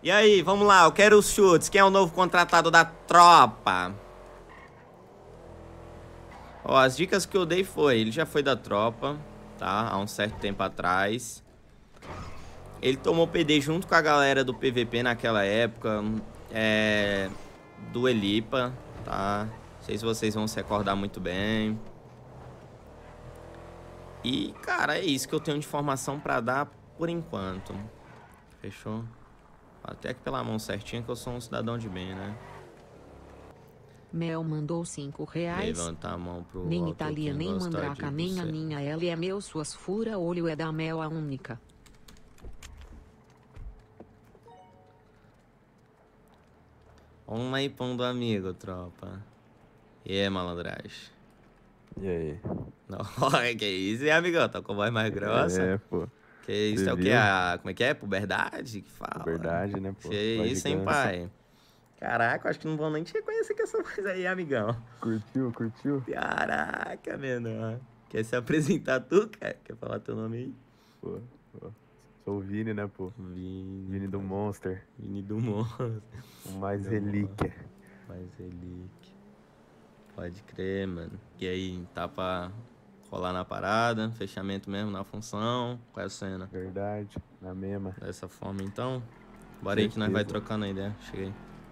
E aí, vamos lá, eu quero os chutes. Quem é o novo contratado da tropa? Ó, as dicas que eu dei foi, ele já foi da tropa, tá? Há um certo tempo atrás. Ele tomou PD junto com a galera do PVP naquela época, do Elipa, tá? Não sei se vocês vão se recordar muito bem. E, cara, é isso que eu tenho de informação pra dar por enquanto. Fechou? Até que pela mão certinha que eu sou um cidadão de bem, né? Mel mandou R$5. Levanta a mão pro Nem alto Itália, quem nem gosta Mandraca, de nem a você. minha L é meu, suas fura olho é da Mel a única. Vamos aí, pão do amigo, tropa. E aí, malandragem? E aí? Não, que isso, hein, amigão? Tá com a voz mais grossa? É, pô. Que isso, Cê é o que? viu? Como é que é? Puberdade que fala? Verdade, né, pô? Que Voz isso, de hein, ganso. pai? Caraca, eu acho que não vão nem te reconhecer com essa voz aí, amigão. Curtiu, curtiu? Caraca, menor. Quer se apresentar tu, cara? Quer falar teu nome aí? Pô. Sou o Vini, né, pô? Vini do Monster. Vini do Monster. O mais relíquia. Mais relíquia. Pode crer, mano. E aí, tá pra rolar na parada? Fechamento mesmo na função? Qual é a cena? Verdade, na mesma. Dessa forma, então? Bora aí que nós vai trocando a ideia. Cheguei.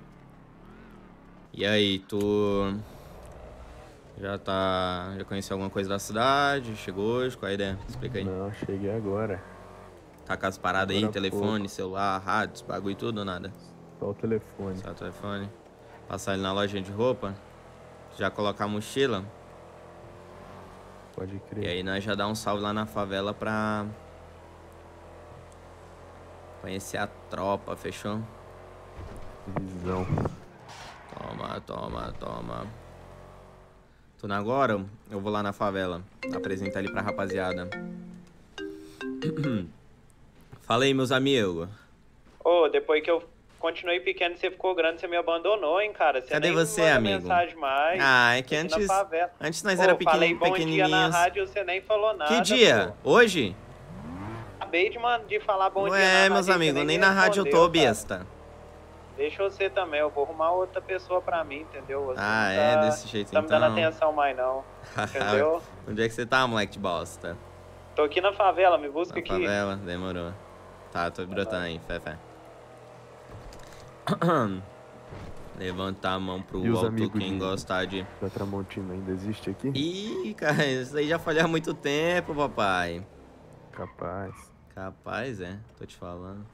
E aí, tu... Já conheceu alguma coisa da cidade? Chegou hoje? Qual é a ideia? Explica aí. Não, cheguei agora. Tá com as paradas aí, Agora telefone, pouco. celular, rádio, bagulho e tudo ou nada? Só o telefone. Só o telefone. Passar ele na lojinha de roupa. Já colocar a mochila. Pode crer. E aí nós já dá um salve lá na favela pra conhecer a tropa, fechou? Visão. Toma. Tô na agora, eu vou lá na favela apresentar ele pra rapaziada. Fala aí, meus amigos. Ô, depois que eu continuei pequeno, você ficou grande, você me abandonou, hein, cara? Você Cadê nem você, manda amigo? mensagem mais. Ah, é que Aqui na antes favela. nós Ô, era falei bom dia na pequenininhos. rádio, você nem falou nada. Que dia? Pô. Hoje? Acabei de falar bom dia na Ué, rádio. meus você amigos, nem me na rádio eu tô, respondeu, cara. besta. Deixa você também, eu vou arrumar outra pessoa pra mim, entendeu? Você Ah, não é desse jeito tá me dando então. atenção mais não, entendeu? Onde é que você tá, moleque de bosta? Tô aqui na favela, me busca Na aqui. favela, demorou. Tá, tô brotando aí, fé. Levantar a mão pro E os alto amigos quem gostar de... da Tramontina ainda existe aqui? Ih, cara, isso aí já falhou há muito tempo, papai. Capaz. Tô te falando.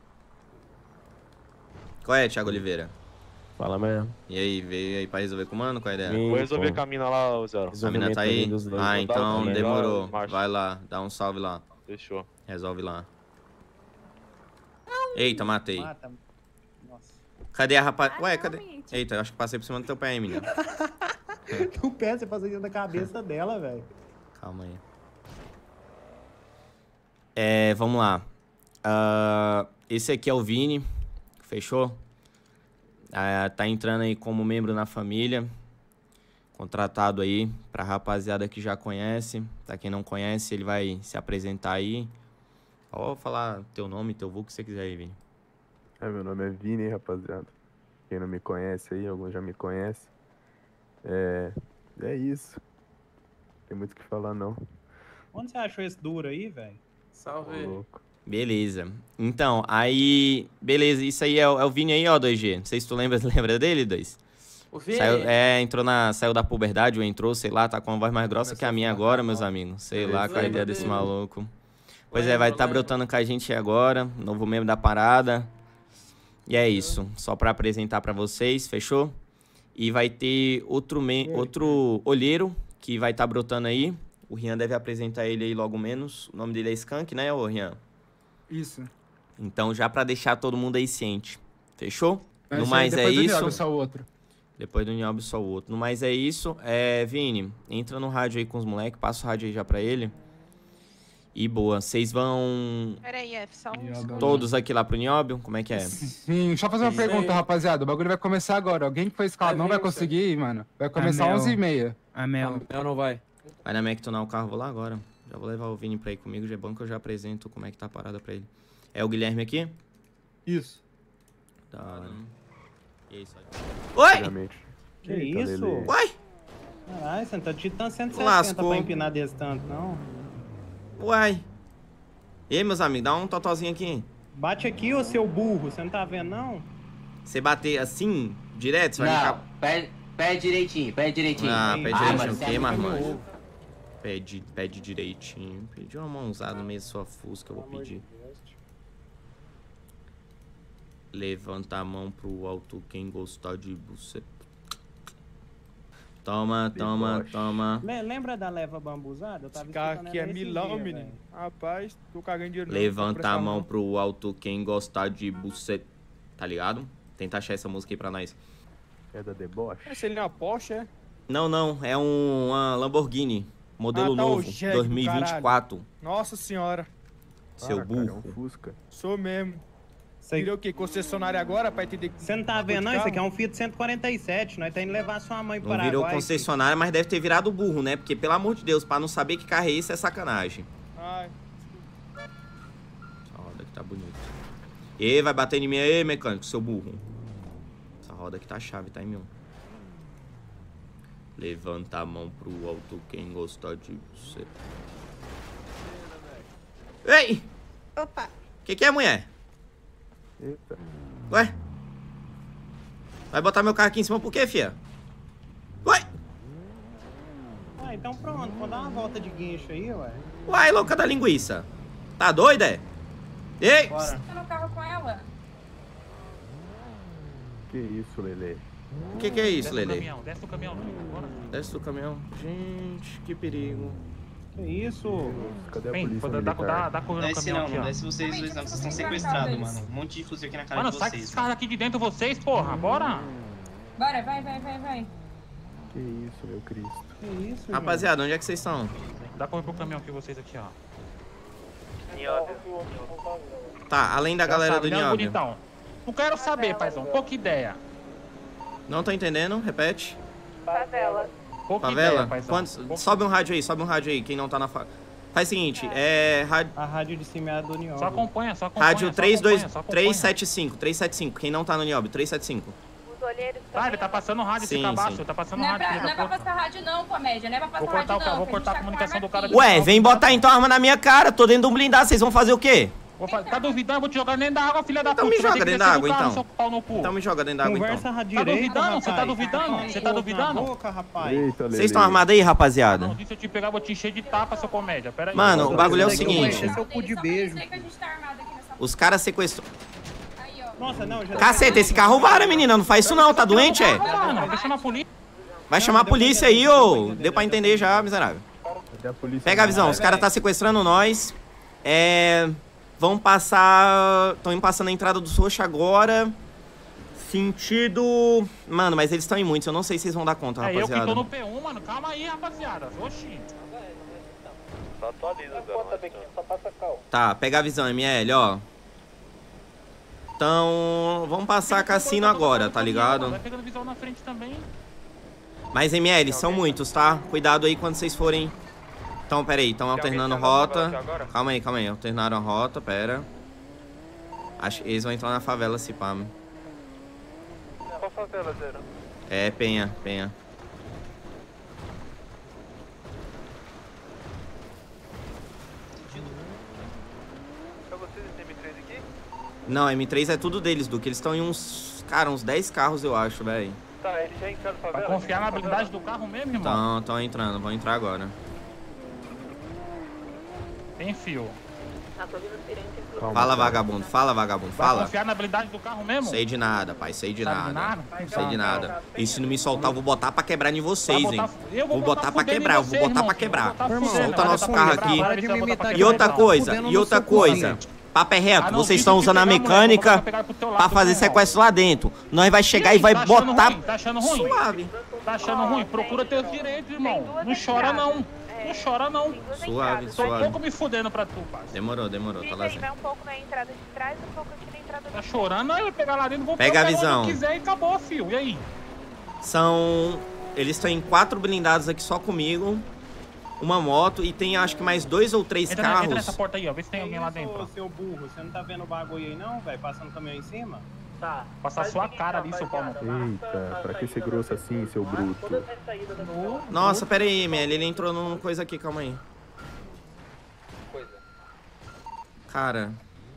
Qual é, Thiago Oliveira? Fala mesmo. E aí, veio aí pra resolver com o mano? Qual é a ideia? Vou resolver com a mina lá, Zero. A mina tá aí? Ah, então também. demorou. Marcha. Vai lá, dá um salve lá. Fechou. Resolve lá. Eita, matei. Mata. Nossa. Cadê a rapaz? Ué, cadê? Eita, eu acho que passei por cima do teu pé, hein, menino. O pé você fazendo dentro da cabeça dela, velho. Calma aí. Vamos lá. Esse aqui é o Vini. Fechou? Tá entrando aí como membro na família. Contratado aí pra rapaziada que já conhece. Pra quem não conhece, ele vai se apresentar aí. Ó, falar teu nome, teu vulgo, que você quiser aí, Vini. Meu nome é Vini, rapaziada. Quem não me conhece aí, alguns já me conhecem. É isso. Tem muito o que falar, não. Onde você achou esse duro aí, velho? Salve. Louco. Beleza. Então, aí... Beleza, isso aí é o Vini aí, ó, 2G. Não sei se tu lembra dele, 2? O Vini? Saiu da puberdade, ou entrou, sei lá, tá com uma voz mais grossa que a minha agora, meus amigos. Sei lá qual é a ideia desse maluco. Pois vai estar brotando com a gente agora, novo membro da parada. E é isso, só pra apresentar pra vocês, fechou? E vai ter outro olheiro que vai estar brotando aí. O Rian deve apresentar ele aí logo menos. O nome dele é Skank, né, ô Rian? Isso. Então, já pra deixar todo mundo aí ciente. Fechou? Mas No mais é depois do isso. Niobe, só o outro. Depois do Niobe, só o outro. No mais é isso. Vini, entra no rádio aí com os moleques. Passa o rádio aí já pra ele. E boa. Vocês vão... Peraí, só um... Todos aqui lá pro Nióbio? Como é que é? Sim, deixa eu fazer uma pergunta, rapaziada. O bagulho vai começar agora. Alguém que foi escalado não vai conseguir, mano. Vai começar às 11h30. A Mel não vai. Vai na Mac tunar o carro, vou lá agora. Já vou levar o Vini pra ir comigo. Já é bom que eu já apresento como é que tá a parada pra ele. É o Guilherme aqui? Isso. Da hora. E é isso aí. Oi! Realmente. Que Eita, isso? Lelê. Uai! Caralho, você não tá digitando 160 Lascou. pra empinar desse tanto, não. Uai! E aí, meus amigos, dá um totozinho aqui. Bate aqui, ô seu burro, você não tá vendo, não? Você bater assim, direto, você vai Não, ficar... pede direitinho, pede direitinho. Ah, Aí, pede ah, direitinho mas o quê, serve marmanjo? como ovo. Pede direitinho. Pedi uma mãozada no meio da sua fusca, eu vou pedir. Levanta a mão pro alto quem gostar de você. Toma, toma, Deboche. toma. Lembra da leva bambuzada? Eu tava Esse carro escutando aqui é ela esses milão, dias, menino. velho. Rapaz, tô cagando dinheiro. não, Levanta tô a prestando mão não. pro alto quem gostar de você. Tá ligado? Tenta achar essa música aí pra nós. É da deboche? Esse ele é uma Porsche, é? Não, não, é uma Lamborghini. Modelo Ah, tá, o novo, jegue do 2024. Nossa senhora. Seu Para, cara, é burro. um Fusca. Sou mesmo. Isso aí- Virou o quê? Concessionária agora pra entender que... Você não tá vendo, não? Isso aqui é um Fiat 147. Nós tá indo levar sua mãe Não para virou concessionária, mas deve ter virado burro, né? Porque, pelo amor de Deus, pra não saber que carro é esse é sacanagem. Ai, Essa roda aqui tá bonita. E vai bater em mim aí, mecânico, seu burro. Essa roda aqui tá chave, tá em mim. Levanta a mão pro alto quem gostar de você. Ei! Opa, Que é, mulher? Eita. Ué? Vai botar meu carro aqui em cima por quê, fia? Ué? Ah, então pronto. Vou dar uma volta de guincho aí, ué. Uai, louca da linguiça. Tá doida, é? Ei! Bora. tá no carro com ela? Que isso, Lelê? O que é isso, Lelê? Desce do caminhão, bora. Desce do caminhão. Gente, que perigo. Que isso? Cadê a Vem, polícia dá militar? corrida no Desce caminhão não, aqui, não ó. desce vocês dois não, vocês estão sequestrados, mano. Um monte de fuzil aqui na cara Mano, de sai com vocês. esses caras aqui de dentro, vocês, porra, bora. Bora, vai. Que isso, meu Cristo? Que isso, Rapaziada, onde é que vocês estão? Dá correr pro caminhão aqui, vocês aqui, ó. Tá, além da Já galera sabe, do né, Nióbio. bonitão? Não quero saber, paizão, pouca ideia. Não tô entendendo, repete. Favela. Pouca Favela? ideia, paizão. Quantos... Pouca- Sobe um rádio aí, quem não tá na Faz o seguinte, A rádio de cima é a do Nióbio. Só acompanha, só acompanha. rádio só acompanha, 375, quem não tá no Nióbio, 375. Os olheiros Tá, ele tá passando rádio, Sim, esse cabaço, sim. tá passando Não é rádio, pra, filho não é da pra puta. passar rádio não, comédia. Não é pra passar Vou cortar rádio o carro, não. vou que a gente cortar a tá com comunicação arma do cara aqui. de- Ué, vem botar então arma na minha cara, tô dentro de um blindado, vocês vão fazer o quê? Tá duvidando? Eu vou te jogar dentro da água, filha da Então puta. me Você vai joga ter que dentro da descer do água, carro, então. seu pau no cu. Então me joga dentro da água, então. Conversa Tá direito, duvidando? rapaz. Você tá duvidando? Você tá Ô, duvidando? Na boca, rapaz. Eita, Lelê. Vocês estão armados aí, rapaziada? Não, se eu te pegar, eu vou te encher de tapa, seu comédia. Pera aí. Mano, o bagulho é o Esse daqui seguinte. Esse é o cu de Só pra beijo. dizer que a gente tá armado aqui nessa Os caras sequestrou. Aí, ó. Nossa, não, já... Caceta, esse carro vara, menina, não faz isso não, tá doente, é? Mano, vai chamar a polícia. Vai chamar a polícia aí, ô. Deu pra entender já, miserável. Cadê a polícia Pega a visão, militar? os caras tá sequestrando nós. Vão passar. Estão indo passando a entrada do Socha agora. Sentido. Mano, mas eles estão em muitos, eu não sei se vocês vão dar conta, É eu que tô rapaziada. no P1, mano. Calma aí, rapaziada. Oxi. Só atualiza, Tá, pega a visão, ML, ó. Então. Vamos passar cassino agora, tá ligado? Vai pegando visão na frente também. Mas ML, são muitos, tá? Cuidado aí quando vocês forem. Então, pera aí, estão alternando rota. Calma aí, alternaram a rota, pera. Acho que eles vão entrar na favela, se pá. Qual favela, Zero? É, Penha. É vocês esse M3 aqui? Não, M3 é tudo deles, Duque. Eles estão em uns. Cara, uns 10 carros, eu acho, velho. Tá, eles já entraram na Vai favela? confiar na blindagem do carro mesmo, irmão? Estão entrando, vão entrar agora. Tem fio. Calma, Fala, cara. vagabundo, Vai fala. confiar na blindagem do carro mesmo? Sei de nada, pai, sei de Sabe de nada. nada? Sei de nada. E se não me soltar, eu vou botar pra quebrar em vocês, Vai hein. botar- eu Vou botar pra fudendo em quebrar, eu vou você, botar irmão. pra quebrar. Vou botar Irmão, fudendo, solta vai nosso botar carro pra quebrar, aqui. vai ver se vai botar pra E quebrar, outra então. coisa, Fudendo e no outra seu cu, coisa. gente. Papo é reto, Ah, não, vocês se estão te usando a pegar, mulher, mecânica vou pegar pro teu lado, pra fazer irmão. sequestro lá dentro. Nós vai chegar e vai Tá achando botar ruim? Tá achando ruim? suave. Tá achando ruim? Procura teus direitos, irmão. Não chora não. Não chora não. Suave, Tô um suave. pouco me fudendo pra tu, parceiro. Demorou, tá lá. Vai um pouco na entrada de trás, um pouco aqui na entrada Tá chorando, aí eu vou pegar lá dentro, vou Pega a pegar visão. onde quiser e acabou, fio. E aí? São. Eles estão em 4 blindados aqui só comigo. Uma moto e tem acho que mais 2 ou 3 Entra nessa carros. porta aí, ó. Vê se tem alguém lá Isso, dentro. seu burro, você não tá vendo o bagulho aí não, velho? Passando caminhão em cima? Tá. Passar sua cara ali, seu pau no cu. Eita, pra que ser grosso assim, seu bruto? Nossa, pera aí, Mel. Ele entrou numa coisa aqui, calma aí. Cara.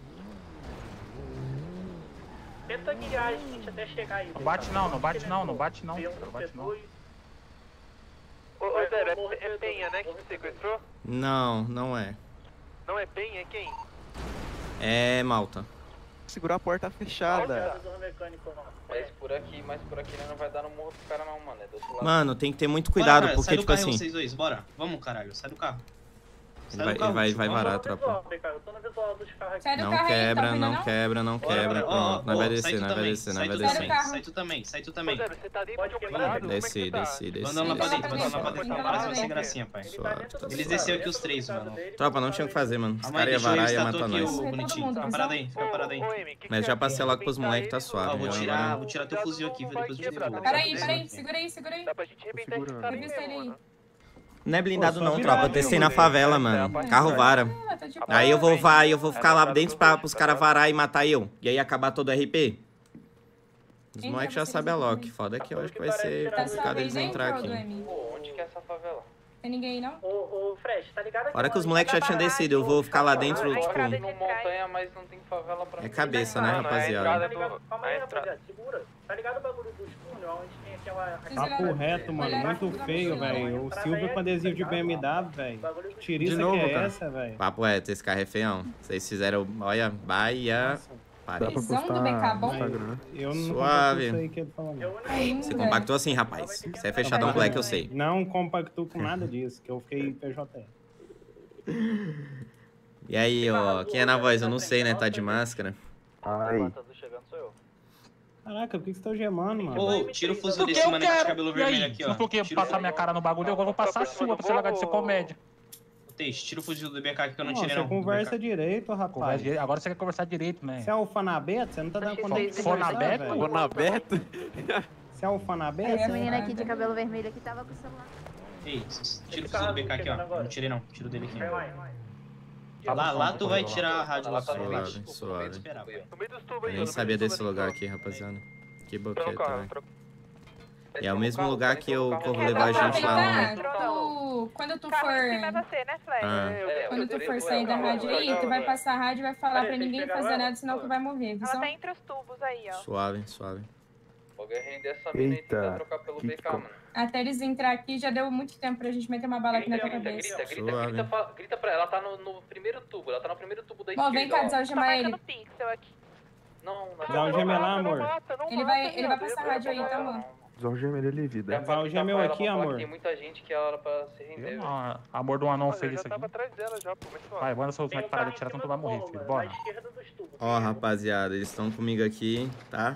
Tenta guiar a gente até chegar aí. Não bate não, não bate não, não bate não. Não bate não. Ô, Zero, é Penha, né, que você sequestrou? Não, não é. Não é Penha, é quem? É Malta. Segurar a porta fechada. Mas por aqui não vai dar no morro pro cara não, mano. É do outro lado. Mano, tem que ter muito cuidado, Bora, porque, sai do tipo carro, assim... vocês dois, bora. Vamos, caralho, sai do carro. Ele vai varar a tropa. Não quebra, não quebra, não quebra. Pronto, nós vai descer, nós vai descer, nós vai descer. Sai tu também, sai tu também. Você tá dentro de um quadrado? Desci. Mandando lá pra dentro, mandando lá pra dentro. Para de fazer gracinha, pai. Suave, Eles desceram aqui os três, mano. Tropa, não tinha o que fazer, mano. Os Calma caras aí, iam deixa eu varar e ia restatou matar aqui nós. o bonitinho. Fica parado aí. Mas já passei logo pros moleques, tá Ó, suave. vou já tirar teu fuzil aqui, viu? Depois eu te devolvo. Peraí, segura aí. Dá pra gente arrebentar esse cara aí Revista ele mesmo, aí. mano. Não é blindado não, tropa. Eu desci na favela, mano. Carro vara. Aí eu vou ficar lá dentro pros caras varar e matar eu. E aí acabar todo o RP. Os moleques já sabem a Loki. Foda que eu acho que vai ser complicado eles entrar aqui. Onde que é essa favela? Tem ninguém aí, não? Ô, Fred, tá ligado aqui? Hora que os moleques já tinham descido, eu vou ficar lá dentro, tipo... No montanha, mas não tem favela pra É cabeça, né, rapaziada? Calma aí, rapaziada, segura. Tá ligado o bagulho dos túneis, onde tem aquela... Papo reto, mano, muito feio, velho. O Silvio com adesivo de BMW, velho. Que tiriça que é essa, velho? Papo reto, esse carro é feião. Vocês fizeram, olha, Bahia... Visão do BK bom? Eu não Suave. isso aí que ele falou. Você compactou assim, rapaz. Você é fechadão black, eu sei. Não compactou com nada disso, que eu fiquei PJ. E aí, ó, quem é na voz? Eu não sei, né? Tá de máscara. Ai. Caraca, por que você tá gemando, mano? Ô, tira o fuzil desse mano de cabelo vermelho aqui, ó. Se tu quer passar minha cara no bagulho, eu vou passar a sua pra você largar de ser comédia. Teixe, tira o fuzil do BK aqui que eu não Não, tirei você não. conversa direito, rapaz. Agora você quer conversar direito, né? Você é alfanabeto? Você não tá dando conta de conversar, Alfabeto? velho. Alfabeto? Você é alfanabeto? Essa menina aqui de cabelo vermelho aqui tava com o celular. Ei, tira o fuzil do BK aqui, ó. Não tirei não, tira o dele aqui. Lá tu vai tirar a rádio lá pra frente. Suave. Eu nem sabia desse lugar aqui, rapaziada. Que boqueta, velho. E é o mesmo lugar que eu vou levar a gente lá no... Quando tu for... Quando tu for sair da rádio aí, tu vai passar a rádio e vai falar pra ninguém fazer nada, senão tu vai morrer. Ela tá entre os tubos aí, ó. Suave, suave. Alguém render essa mina e tentar Eita. trocar pelo BK, mano. Até eles entrar aqui, já deu muito tempo pra gente meter uma bala aqui na tua Grita, cabeça. grita pra ela. Ela tá no primeiro tubo. Ela tá no primeiro tubo da Bom, esquerda. vem cá, desalgemar ele. Não, Desalgema lá, amor. Ele vai passar a rádio aí, tá, amor? Desalgema ele, vida. Desalgema eu aqui, amor. Tem muita gente que é hora pra se render. Amor do anão fez isso aqui. atrás dela já, pô, mas Vai, bora seus moleques parar de tirar, senão tu vai morrer, filho. Bora. Ó, rapaziada, eles estão comigo aqui, tá?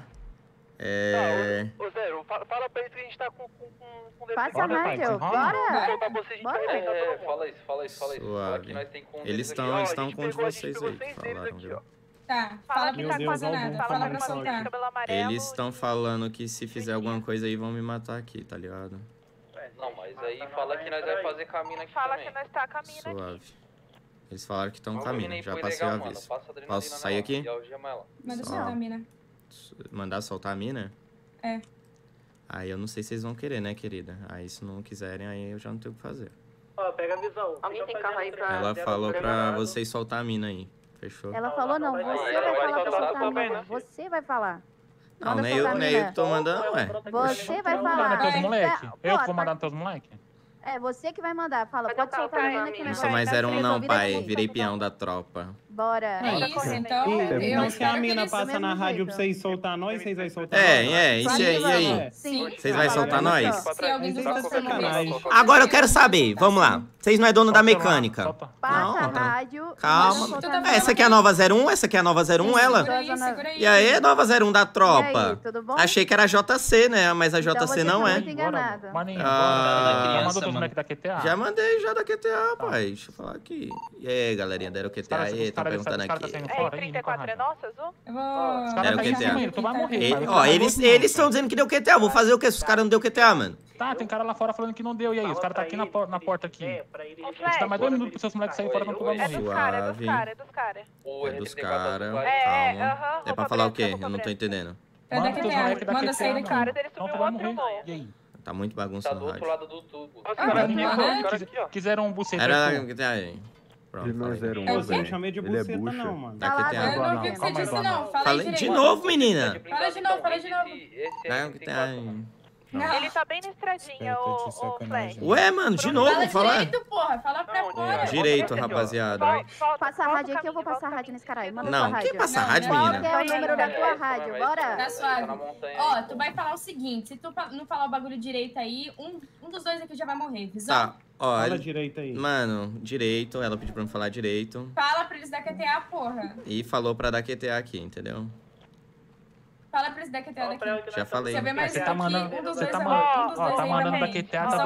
Ô, Zero, fala pra eles que a gente tá com Passa a rádio, bora! Soltar você, a gente vai arrebentar todo mundo. Fala isso. Fala que nós tem com Eles estão com um de vocês aí, falaram, viu? Tá, fala que não tá fazendo nada, fala pra soltar. Eles estão falando que se fizer alguma coisa aí vão me matar aqui, tá ligado? Não, mas aí fala que nós vai fazer caminho aqui Fala também. que nós tá caminho aqui. Suave. Eles falaram que estão Uma caminho, mina aí já foi passei o legal, aviso. mano. Passa adrenalina Posso sair nela aqui? e algema ela. Manda Só. soltar a mina. Mandar soltar a mina? É. Aí eu não sei se vocês vão querer, né, querida? Aí se não quiserem, aí eu já não tenho o que fazer. Ó, pega a visão. Alguém tem carro aí pra... Ela falou pra vocês soltar a mina aí. Fechou? Ela falou não, você vai falar pra soltar a mina. Você vai falar. Não, nem eu que tô mandando, ué. Você vai Mandar falar. teus moleques? Eu que vou mandar nos teus moleques? É, você que vai mandar. Fala, pode soltar a mina que Não sou mais 01 não, pai. Virei peão da tropa. Bora. É isso, então. Mas se a mina passa na rádio pra vocês soltar nós, vocês vão soltar E aí? Sim. Vocês vão soltar nós? Se alguém dos nossos sacanagem. Agora eu quero saber, vamos lá. Vocês não é dono da mecânica? Passa a tá. rádio. Calma. Essa aqui é a nova 01? Essa aqui é a nova 01, ela? Segura aí. E aí, nova 01 da tropa? E aí, tudo bom? Achei que era JC, né? Mas a Então JC você não tá é. muito enganado. Maninho, Ah, bora. Mandou teus moleques da QTA? Já mandei já da QTA, pai. Deixa eu falar aqui. E aí, galerinha, deram QTA aí? Estão perguntando aqui. Eu vou... Deram tá em QTA. cima, tu vai morrer. Ó, eles estão dizendo que deu QTA. Eu vou fazer o quê se os caras não deu QTA, mano? Tá, tem cara lá fora falando que não deu. E aí, os caras tá aqui na porta aqui. A gente dá mais 2 minutos pros seus moleques saírem fora, não tu vai morrer. É dos caras. É dos caras. Calma. É pra falar o quê? Eu não tô entendendo. Manda teus moleques Manda sair daqui. daqui. Não, tu vai morrer. E aí? Tá muito bagunça no rádio. lado do tubo. Quiseram um buceta. Era que tem aí. Ele não é 01, Eu não velho. chamei de Ele é buceta, bucha. não, mano. Daqui tem Eu a... não vi o que você disse, não. Fala aí Falei direito. de novo, menina. Fala de novo, fala de novo. Daqui tem a... Ele tá bem na estradinha, o Flash. Ué, mano, de novo, Fala falar. direito, porra. Fala pra fora. Direito, rapaziada. Passa a rádio aqui, eu vou passar a rádio nesse caralho. Manda Não, tua rádio. quem passa a rádio, Qual menina? que é o número da tua rádio? Bora. Tá suave. Ó, tu vai falar o seguinte. Se tu não falar o bagulho direito aí, um dos dois aqui já vai morrer. Visão? Tá, ó. Fala direito aí. Mano, direito. Ela pediu pra me falar direito. Fala pra eles dar QTA, porra. E falou pra dar QTA aqui, entendeu? Fala pra eles dar QTA daqui. Já falei. Você vê mais Você um tá aqui, mandando. um dos Você dois tá é mandando. um dos dois Ó, tá aí mandando vai da morrer.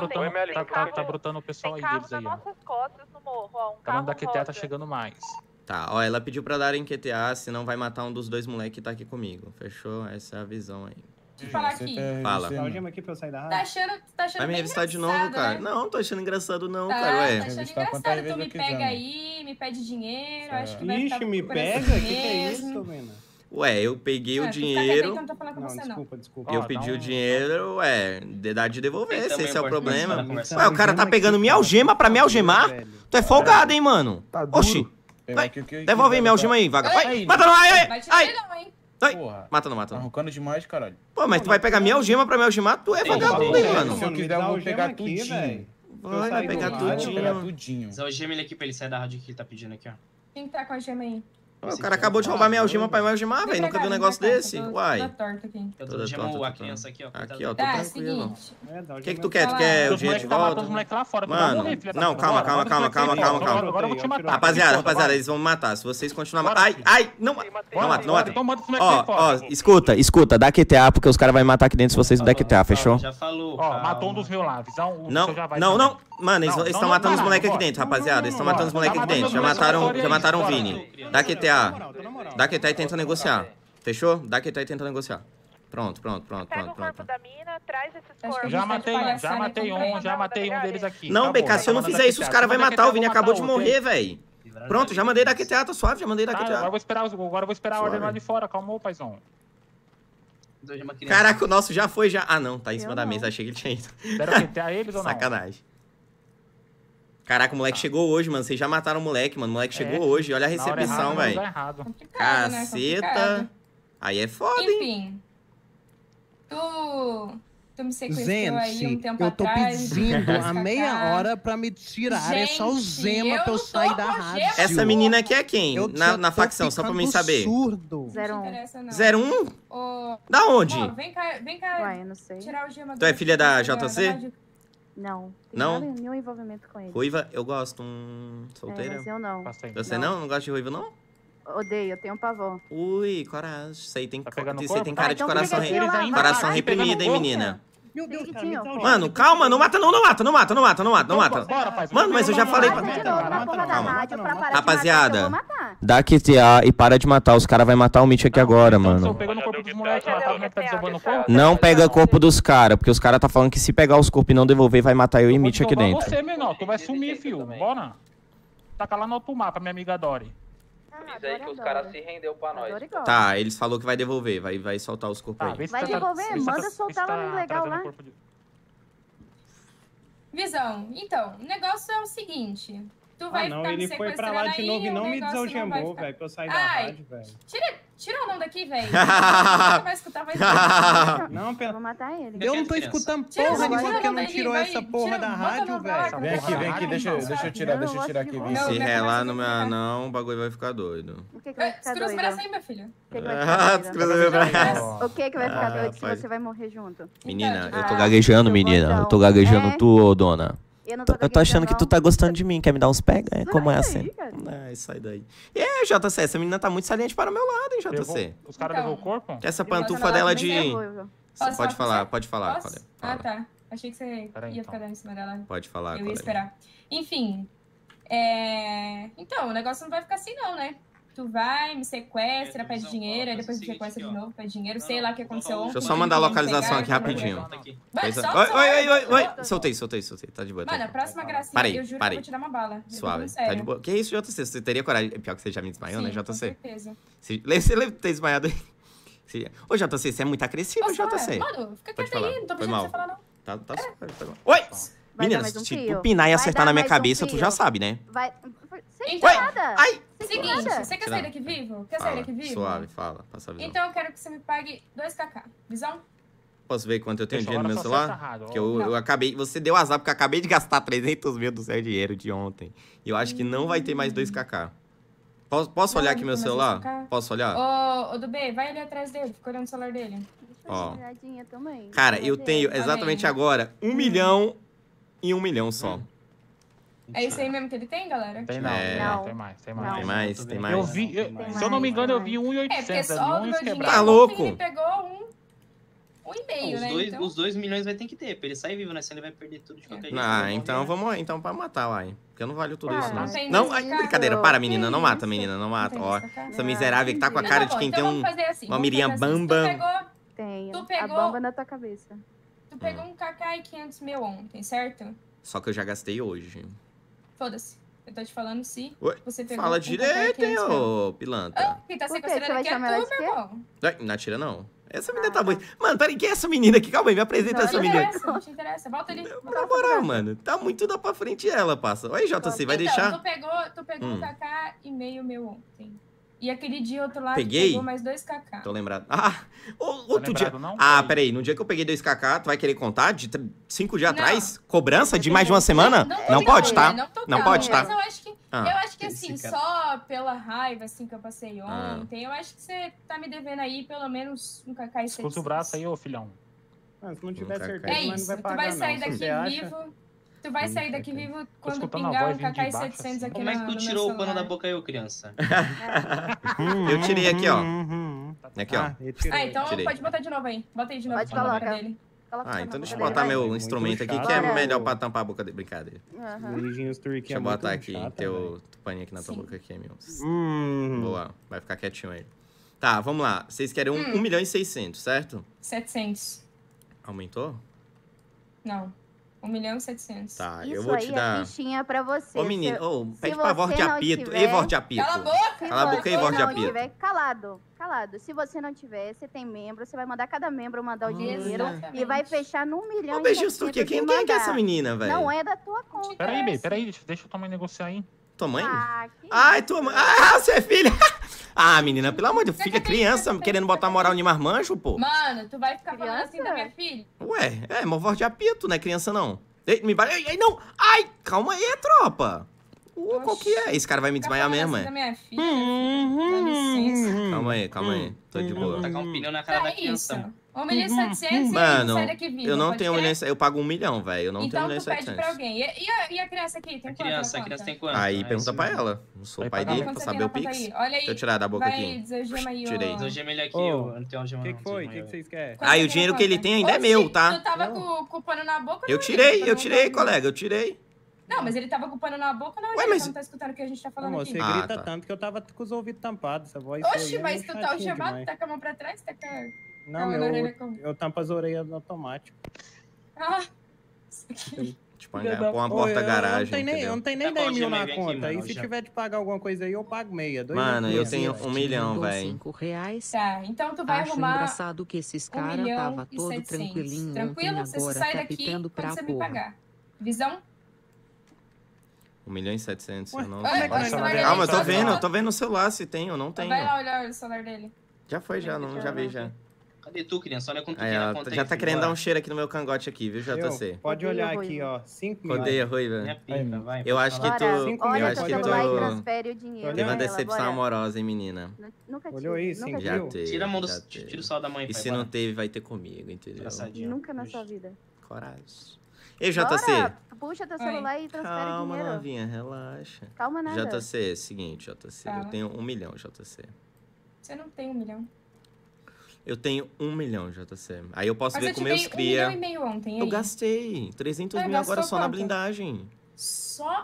QTA, tá brotando o pessoal aí deles aí, ó. Costas no morro, ó. Tá mandando da QTA, tá chegando mais. Tá, ó, ela pediu pra darem QTA, senão vai matar um dos dois moleques que tá aqui comigo. Fechou? Essa é a visão aí. Deixa eu falar aqui. Fala. Dá o gema aqui pra eu sair da Tá rádio. achando Vai me bem revistar de engraçado, novo, cara. né? Não, não tô achando engraçado não, Tá, cara, tá ué. achando engraçado. Tu me pega aí, me pede dinheiro, acho que vai ficar Ixi, me por pega? assim Que é mesmo. isso, Mena? Ué, eu peguei o Tu fica quieto aí dinheiro. que eu não tô falando com Não, você, não. desculpa. Eu pedi o dinheiro, ué, de dar de devolver, se esse é o problema. Então, Ué, o cara tá pegando minha algema pra me algemar? Tu é folgado, hein, mano? Tá duro. Oxi. Vai, devolve aí minha algema aí, vaga. Vai, mata não, ai, Vai ai, tirar ai. ele não, hein? Ai. Porra. Mata não, mata não. Arrancando demais, caralho. Pô, mas tu vai pegar minha algema pra me algemar? Tu é vagabundo, hein, mano? Se eu quiser, eu vou pegar tudinho. Vai pegar tudinho. Zé, o gema ele aqui pra ele sair da rádio que ele tá pedindo aqui, ó. Quem tá com a gema aí? O cara acabou de roubar minha algema pra me algemar, velho. Nunca vi um negócio desse. Uai. Eu tô gemando a criança aqui, ó. Aqui, ó, tô Tá, tranquilo. seguinte. O que tu quer? Tu quer o dinheiro de volta? Mano, não, calma. Agora eu vou te matar. Rapaziada, eles vão me matar. Se vocês continuarem... Ai, não mata. Então manda os moleques aí Ó, fora. escuta, dá QTA, porque os caras vão me matar aqui dentro se vocês não der QTA, fechou? Já falou. Ó, matou um dos meus lá. Visão, o Não, seu já vai não. também. Mano, eles estão matando os moleques aqui dentro, rapaziada. Eles estão matando os moleques aqui dentro. Já mataram o Vini. Dá QTA. Dá QTA e tenta negociar. Fechou? Dá QTA e tenta negociar. Pronto. Pega o corpo da mina, traz esses corpos. Já matei um deles aqui. Não, Acabou, BK, se eu não tá mandando fizer isso, da os caras vão QTA. matar. O Vini acabou de Matar outro, morrer, velho. Pronto, já mandei da QTA, tá suave, já mandei da Tá, agora eu QTA. vou esperar a ordem lá de fora. Calmou, paizão. Caraca, o nosso já foi, já. Ah, não, tá em cima da mesa, achei que ele tinha ido. Deram QTA eles ou não? Sacanagem. Caraca, o moleque chegou hoje, mano. Vocês já mataram o moleque, mano. O moleque chegou hoje. Olha a recepção, velho. Caceta. Aí é foda, hein? Enfim. Tu me sequestrou aí um tempo eu tô atrás. pedindo há meia hora pra me tirar essa algema pra eu sair da rádio. Essa menina aqui é quem? Na facção, só pra mim saber. Surdo. 01? Da onde? Ó, vem cá Uai, eu não sei. tirar o gema Tu é filha da JC? Não. Não? Tem nenhum envolvimento com ele. Ruiva, eu gosto. Solteira? Mas eu não. Você não? Não gosta de ruiva, não? Odeio, eu tenho pavor. Ui, coragem. Isso aí tem cara de então coração, fica aqui, ó, coração vai. reprimido, hein, menina? Meu Deus, cara, Mano, calma, não mata. Mano, mas eu já falei pra... Rapaziada, dá QTA e para de matar. Os caras vão matar o Mitch aqui agora, mano. Não pega corpo dos caras, porque os caras tá falando que se pegar os corpos e não devolver, vai matar eu e Mitch aqui dentro. Você, menor, tu vai sumir, filho. Bora. Taca lá no outro mapa, minha amiga Dori. Diz aí que os caras se rendeu pra nós. Tá, eles falou que vai devolver, vai soltar os corpos aí. Vai devolver? Manda soltar lá no legal lá. Visão, então, o negócio é o seguinte. Tu vai não, ficar me ele foi pra lá de novo e não me desalgemou, velho, pra eu sair da rádio, velho. Tira o nome daqui, velho. Não vai escutar, vai escutar. Não, Eu vou matar ele. Eu não tô escutando porra nenhuma porque não tirou essa porra da rádio, velho. Vem aqui, deixa eu tirar aqui. Se relar no meu anão, o bagulho vai ficar doido. O que vai ficar Descruza os doido? braços aí, meu filho. O que vai ficar doido? Descruza meu braço. O que vai ficar doido se rapaz. você vai morrer junto? Menina, eu tô gaguejando, menina. Eu tô gaguejando tu, ô dona. Eu tô achando que tu tá gostando de mim, quer me dar uns pega? Como é assim? É, sai daí. E JC, essa menina tá muito saliente para o meu lado, hein, JC? Os caras levou o corpo? Essa pantufa dela de... Pode falar. Posso? Ah, tá. Achei que você ia ficar dando em cima dela. Pode falar, Eu ia esperar. Enfim. Então, o negócio não vai ficar assim não, né? tu vai, me sequestra, pede dinheiro, aí depois me sequestra de novo, pede dinheiro, sei lá o que aconteceu ontem. Deixa eu só mandar a localização aqui rapidinho. Oi. Soltei. Tá de boa. Mano, a próxima gracinha, Parei, eu juro parei. que eu vou te dar uma bala. Suave, tá de boa. Que isso, JC? Você teria coragem? Pior que você já me desmaiou, né, JC? Com certeza. Você lembra de ter desmaiado aí? Ô, JC, você é muito agressivo, Posso JC. falar? Mano, fica Pode quieto falar. aí, não tô Foi pedindo mal. pra você falar, não. Tá suave. Oi! Menina, se tu pinar e acertar na minha cabeça, tu já sabe, né? Vai. Sem Então, nada. Ai! Seguinte, você quer sair daqui vivo? Quer sair daqui vivo? Suave, fala. Passa a visão. Então eu quero que você me pague 2kk. Visão? Posso ver quanto eu tenho dinheiro no meu Agora só celular? acerta errado, Porque eu acabei... Você deu azar porque eu acabei de gastar 300 mil do seu dinheiro de ontem. E eu acho que não vai ter mais 2kk. Posso olhar aqui meu celular? Posso olhar? Ô, do B, vai ali atrás dele, fica olhando o celular dele. Ó. Também. Cara, eu tenho exatamente agora 1 milhão e 1 milhão só. É isso aí mesmo que ele tem, galera? Tem não, tem mais. Tem mais? Eu vi, se eu não me engano, eu vi 1.800. É, porque só o meu dinheiro Tá louco? ele pegou 1,5, né? Então... Os 2 milhões vai ter que ter, pra ele sair vivo, né? Senão ele vai perder tudo de qualquer jeito. Ah, então vamos então pra matar, uai. Porque eu não valho tudo isso, não. tem Não, isso, ai, cara. brincadeira, para, menina. Não mata, menina, não mata. tem Ó, isso, cara. essa miserável que tá com a Não, cara tá de bom, quem então tem vamos fazer assim, uma vamos mirinha fazer assim. bamba. Tenho. Tu pegou- A bomba na tua cabeça. Tu pegou 1kk e 500 mil ontem, certo? Só que eu já gastei hoje. Foda-se. Eu tô te falando se Ué, você pegou fala 1kk e direito, hein, 500 mil. ô pilantra. Quem tá Por quê? sequestrando Você vai aqui é chamar ela tu, de meu quê? irmão. Ai, não atira, não. Essa menina tá muito... Mano, peraí, quem é essa menina aqui? Calma aí, me apresenta essa Não menina. interessa, não te interessa. Volta ali. Na moral, mano, tá muito da pra frente ela, passa. Oi, JC, vai Então, deixar? tu pegou 1kk e meio meu ontem. E aquele dia outro lá, Peguei? tu pegou mais 2kk. Tô lembrado. Ah, outro dia... lembrado, não? Ah, peraí, no dia que eu peguei 2kk, tu vai querer contar? De 5 dias atrás? Cobrança de mais de uma semana? Não pode, tá? Não pode, tá? Mas eu acho que, assim, esse só pela raiva, assim, que eu passei ontem, eu acho que você tá me devendo aí pelo menos 1kk e 700. Escuta o braço aí, ô filhão. Se não tiver certeza, É mas não isso, vai tu pagar, vai sair não. daqui Você acha? vivo. Tu vai sair daqui vivo quando escutando a pingar voz 1kk vindo de e baixo, 700 aqui Como é que tu no tirou meu o pano da celular. boca aí, ô criança? Eu tirei aqui, ó. Aqui, ó. Então Tirei. pode botar de novo aí. Bota aí de novo. Pode na boca colocar. dele. Ah, então deixa eu botar meu instrumento aqui, que é chato. melhor pra tampar a boca dele. Brincadeira. Deixa eu botar aqui, teu paninho aqui na tua boca aqui, meu. Boa, vai ficar quietinho aí. Tá, vamos lá. Vocês querem 1 milhão e 600, certo? 700. Aumentou? Não. 1.700.000. Tá, Isso eu vou te aí dar... é fichinha pra você. Ô, menino, Se pede pra voz de você não apito. tiver- Ei, voz de apito. Cala a boca! Cala a boca aí, voz de Se você apito. não tiver, calado. Se você não tiver, você tem membro, você vai mandar cada membro mandar o dinheiro e vai fechar no 1 milhão Ô, e beijinho, 700 quem é mandar. que é essa menina, velho? Não é da tua conta. Peraí, deixa tua mãe negociar aí. Tua mãe? Que Ai, tua mãe. Ah, você é filha. Ah, menina, pelo amor de Deus, fica criança querendo botar moral em marmanjo, pô. Mano, tu vai ficar falando assim da minha filha? Ué, é, mas voz de apito, não é criança, não. Ei, me bate. Ei, não. Ai, calma aí, tropa. Qual que é? Esse cara vai me desmaiar mesmo, assim da é? minha filha, dá licença. Calma aí. Tô de boa. Tacar um pneu na cara da É isso. criança. 1.700.000 Mano, e sai daqui vivo. eu não pode tenho 1 crer? milhão, eu pago 1 milhão, velho. Eu não Então tenho 1 tu milhão e pede pra 700. alguém. E a criança aqui? Tem quanto na A conta? criança tem quanto? Aí pergunta pra ela. Não sou o pai dele, pra Quanto você saber tem o na conta Pix. aí? Olha aí. Deixa eu tirar da boca Vai, aqui. desagema aí, Tirei. ó. Desagema ele aqui, Ô, eu não tenho algema O não. que foi? O que vocês querem? Aí o dinheiro que ele tem ainda é meu, tá? Tu tava com o pano na boca ou Eu não? tirei, colega, eu tirei. Não, mas ele tava com o pano na boca, não. Ué, Ele mas- não tá escutando o que a gente tá falando Não, aqui. você grita tanto que eu tava com os ouvidos tampados. Essa voz Oxi, aí mas é tu tá o chatinha chamado, demais. tá com a mão pra trás, tá com a... Não, Calma, orelha com- eu tampo as orelhas no automático. Ah, isso aqui. Tipo, pôr uma porta-garagem, Eu não tenho nem Tá 10 qual mil na algema aqui, conta. mano? E se tiver de pagar alguma coisa aí, eu pago meia. Mano, eu tenho 1 milhão, velho. R$5. Tá, então tu vai Acho arrumar engraçado que esses 1 caras milhão tava e todo 700. tranquilinho Tranquilo? ontem, Você só agora sai daqui capitando quando pra você me porra. pagar. Visão? 1 milhão e 700, eu não como é que vai o celular dele? Calma, eu Só fala. tô vendo no celular se tem ou não tem. Vai lá olhar o celular dele. Já foi, já, não, já vi, já. Cadê tu, criança? Olha quanto tu Aí, tem na ó, conta já aí, tá filho. querendo Bora. dar um cheiro aqui no meu cangote aqui, viu, JC? Pode olhar aqui, ó. 5 mil. Rodeia, Ruiva. Minha pica, vai. Eu acho que tu... Bora, Eu olha acho teu que celular e tu... transfere o dinheiro. Teve uma pra ela, decepção bora. amorosa, hein, menina? Nunca Olhou tive, isso, nunca Já tive. teve. Tira a mão do... já teve. Tira o sal da mãe, E pai. se bora. não teve, vai ter comigo, entendeu? Engraçadinho. Nunca na sua vida. Coragem. Ei, Bora, JC. puxa teu celular e transfere Calma, dinheiro. novinha, relaxa. Calma nada. JC, seguinte, JC. Fala. Eu tenho 1 milhão, JC. Você não tem 1 milhão. Eu tenho 1 milhão, JC. Aí eu posso Mas ver eu com te meus dei 1,5 cria. milhão ontem, e Eu aí? gastei 300 mil gastou agora só na quanto? blindagem. Só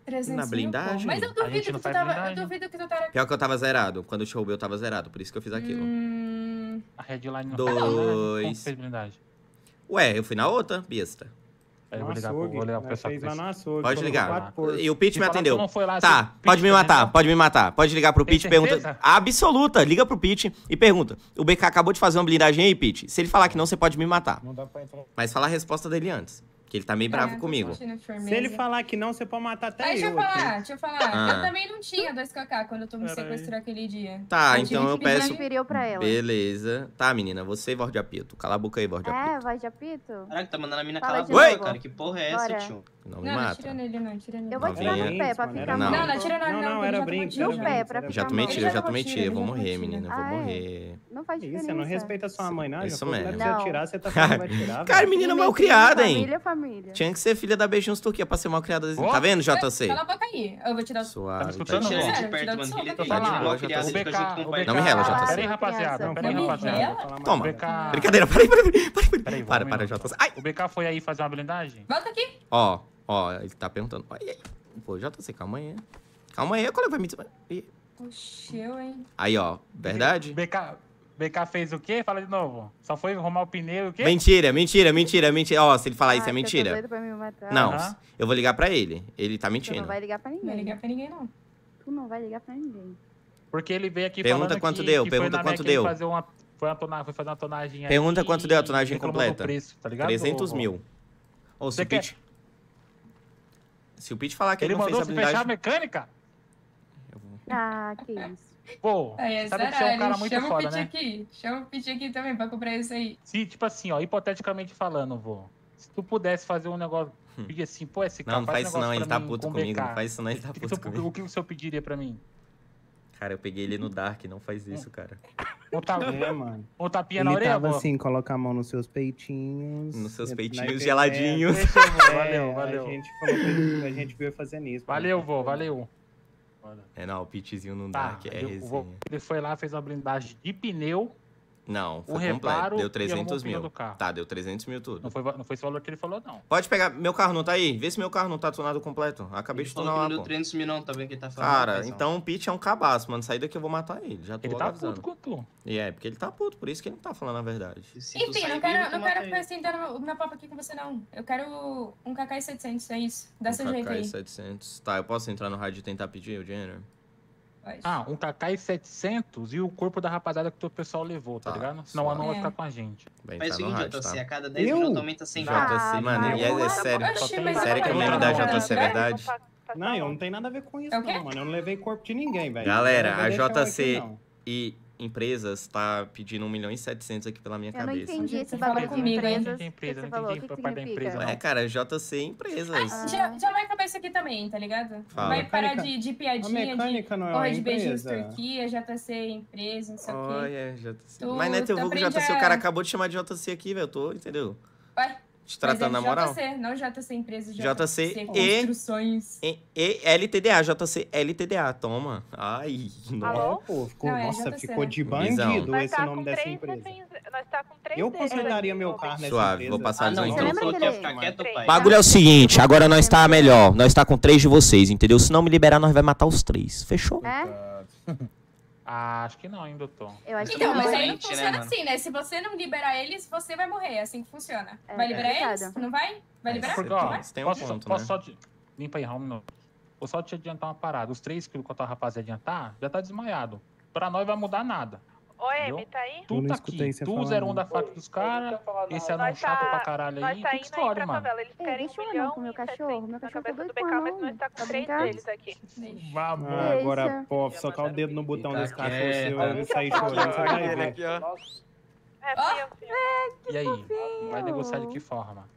300 Na blindagem? Mas eu duvido que tu tava... Eu duvido que tu tava... Pior que eu tava zerado. Quando eu te roubei, eu tava zerado. Por isso que eu fiz aquilo. A Redline não 2. Como fez blindagem? Ué, eu fui na outra, besta. Aí eu vou ligar pro pessoal. Pode ligar. E o Pete Se me falar que atendeu. tu não foi lá, Tá, se o pode Pete me matar, atendeu? pode me matar. Pode ligar pro Tem Pete e pergunta. certeza? Absoluta. Liga pro Pete e pergunta. O BK acabou de fazer uma blindagem aí, Pete. Se ele falar que não, você pode me matar. Não dá pra entrar. Mas fala a resposta dele antes. Que ele tá meio bravo comigo. Se ele falar que não, você pode matar até Deixa eu falar, deixa eu falar. Ah. Eu também não tinha 2kk quando tu me sequestrou aquele dia. Tá, Eu então tive eu que pedir peço. transferiu pra ela. Beleza. Tá, menina, você e voz de apito. Cala a boca aí, voz de apito. É, voz de apito? Caraca, tá mandando a mina Fala calar a de boca, novo. cara. Que porra é essa, Bora. tio? Não me Não, não mata. tira nele, não, tira nele. Eu vou tirar no pé pra ficar Não. mal. Não, tira nele, não. Não, era já brinco. tomou No pé, pra ficar Já tomei mal. tiro, eu já tomei tiro, tiro. Eu vou ele já morrer, tomou menina. Eu vou Ah, é? morrer. Não faz Isso, diferença. você não respeita sua mãe, não? Isso Já falou que mesmo. não precisa Não. tirar, você tá falando que vai tirar. Cara, velho. menina Ninguém mal tem criada, hein? Família, família. Tinha que ser filha da Beijinhos Turquia pra ser mal criada. Tá vendo, JC? Cala a boca aí. Eu vou te dar o... Suave. escutando? Tira ele de Sério, perto, tira mano. do Que ele soco, tem tá de falando. mal criado, ele fica junto com o pai Não me dele. rela, Fala, JC. Pera aí, rapaziada. criança. Pera aí, Me rapaziada. rela? Toma. O BK... Brincadeira, Peraí, para, JC. Ai! O BK foi aí fazer uma blindagem? Volta aqui. Ó, ele tá perguntando. Ai, ai. Pô, JC, calma aí. Calma aí, qual vai me... Ih. Oxe, eu, hein. Aí, ó, verdade? BK fez o quê? Fala de novo. Só foi arrumar o pneu e o quê? Mentira. Ó, se ele falar isso é Ah, que eu tô mentira. doida pra me matar. Não, Aham. eu vou ligar pra ele. Ele tá Tu mentindo. não vai ligar pra Não vai ninguém. ligar pra ninguém, não. Tu não vai ligar pra ninguém. Porque ele veio aqui Pergunta falando quanto que, deu, que pergunta foi na quanto Mac ele deu. foi fazer uma tonagem aí. Pergunta quanto deu a tonagem reclamou completa. do preço, tá ligado? 300 mil. Ou se Você o Pete... Se o Pete falar que ele, Ele não fez mandou a você fechar a blindagem... mecânica? Ah, que isso. Pô, Aí, sabe que você é um cara muito chama foda, o Pete né? aqui. Chama o Pete aqui também pra comprar isso aí. Se, tipo assim, ó, hipoteticamente falando, vô. Se tu pudesse fazer um negócio, pedir assim, pô, esse cara Não faz isso não, ele tá puto comigo. BK. Não faz isso não, ele tá puto comigo. O que o senhor pediria pra mim? Cara, eu peguei ele no Dark, não faz isso, cara. É, mano. Um tapinha na Ele orelha, tava vô? assim, coloca a mão nos seus peitinhos. Nos seus na peitinhos IPV. geladinhos. Valeu, valeu. A gente falou que a gente veio fazendo isso. Valeu, vô, valeu. É, não, o Petezinho no Tá, Dark é vô, resenha. ele foi lá, fez uma blindagem de pneu. Não, foi reparo completo. Deu e 300 arrumou o pneu mil. do carro. Tá, deu 300 mil tudo. Não foi esse valor que ele falou, não. Pode pegar, meu carro não tá aí? Vê se meu carro não tá tunado completo. Acabei Ele de falou tunar que lá, não deu pô. 300 mil não, tá vendo que ele tá falando? Cara, paizão? então o Pete é um cabaço, mano. Sair daqui eu vou matar ele. Já tô Ele logo tá avisando. puto com tu. E é, porque ele tá puto, por isso que ele não tá falando a verdade. Enfim, não quero ficar sentando o meu papo aqui com você, não. Eu quero um KK 700, é isso. Dá seu jeito aí. 700. Tá, eu posso entrar no rádio e tentar pedir o dinheiro? Ah, um KK 700 e o corpo da rapaziada que o pessoal levou, tá ligado? Senão ela não vai ficar com a gente. Vai Faz o entrar no seguinte, rádio, JC, tá? a cada 10 minutos aumenta 100 reais. JC, mano, e é sério. Oxi, mas Sério que o meme da JC é verdade? Não, eu não tenho nada a ver com isso, não, mano. Eu não levei corpo de ninguém, velho. Galera, Eu a não vou deixar JC aqui, não. e empresas tá pedindo 1.700.000 aqui pela minha Eu não cabeça. entendi esse Fala bagulho de comigo, hein? empresas. Empresa, que não você falou, o entendi que por parte da significa? empresa, É, cara, JC empresas. Já vai acabar isso aqui também, tá ligado? Fala. Vai parar Mecânica- de a piadinha, mecânica de não é porra uma de beijinhos empresa? Turquia, JC empresa, não sei o quê. Olha, JC. Tu- Mas não é teu tu vulgo aprende JC, o a- cara acabou de chamar de JC aqui, velho. Eu tô, entendeu? Ué? Te tratando na moral. JC, não JC empresa, JC construções. e LTDA, JC LTDA, toma. Ai, nossa. Pô, ficou, Não, é nossa, JC, ficou né? de Visão. bandido esse nome dessa empresa. Nós tá com 3 Eu consertaria meu carro nessa Suave, empresa. vou passar Não, visão então então. falou que ia ficar quieto, pai. O bagulho é o seguinte, agora nós tá melhor. Nós tá com 3 de vocês, entendeu? Se não me liberar, nós vai matar os 3. Fechou? É? Ah, acho que não, hein, doutor. Eu acho que Então, não. mas aí não Realmente, né, funciona mano? assim, né? Se você não liberar eles, você vai morrer. É assim que funciona. É, Vai liberar complicado. eles? Não vai? Vai liberar? Porque, Não ó, vai? Você tem um posso, ponto, posso né? só te... Limpa aí, Raul, vou só te adiantar uma parada. Os 3 quilos que a tua rapaz ia adiantar, já tá desmaiado. Pra nós vai mudar nada. Oi, Entendeu? Emi, tá aí? Eu Tu não tá escutei aqui, você tu falando. 01 da faca dos caras, esse anão Nós chato tá- pra caralho Nós aí, tá tu indo aí escolhe, pra mano. favela. Eles Ei, querem deixa 1 eu não milhão com meu e cachorro. 700 Meu na cachorro tá cabeça do doido BK, com mas nós tá com Tá 3 brincando? deles aqui. Vamos. Ah, agora, Deixa. pô, socar o dedo no botão Fica desse cachorro quieto. seu e sair chorando, você vai ver. É, fui eu, fui eu. E aí, vai negociar de que forma?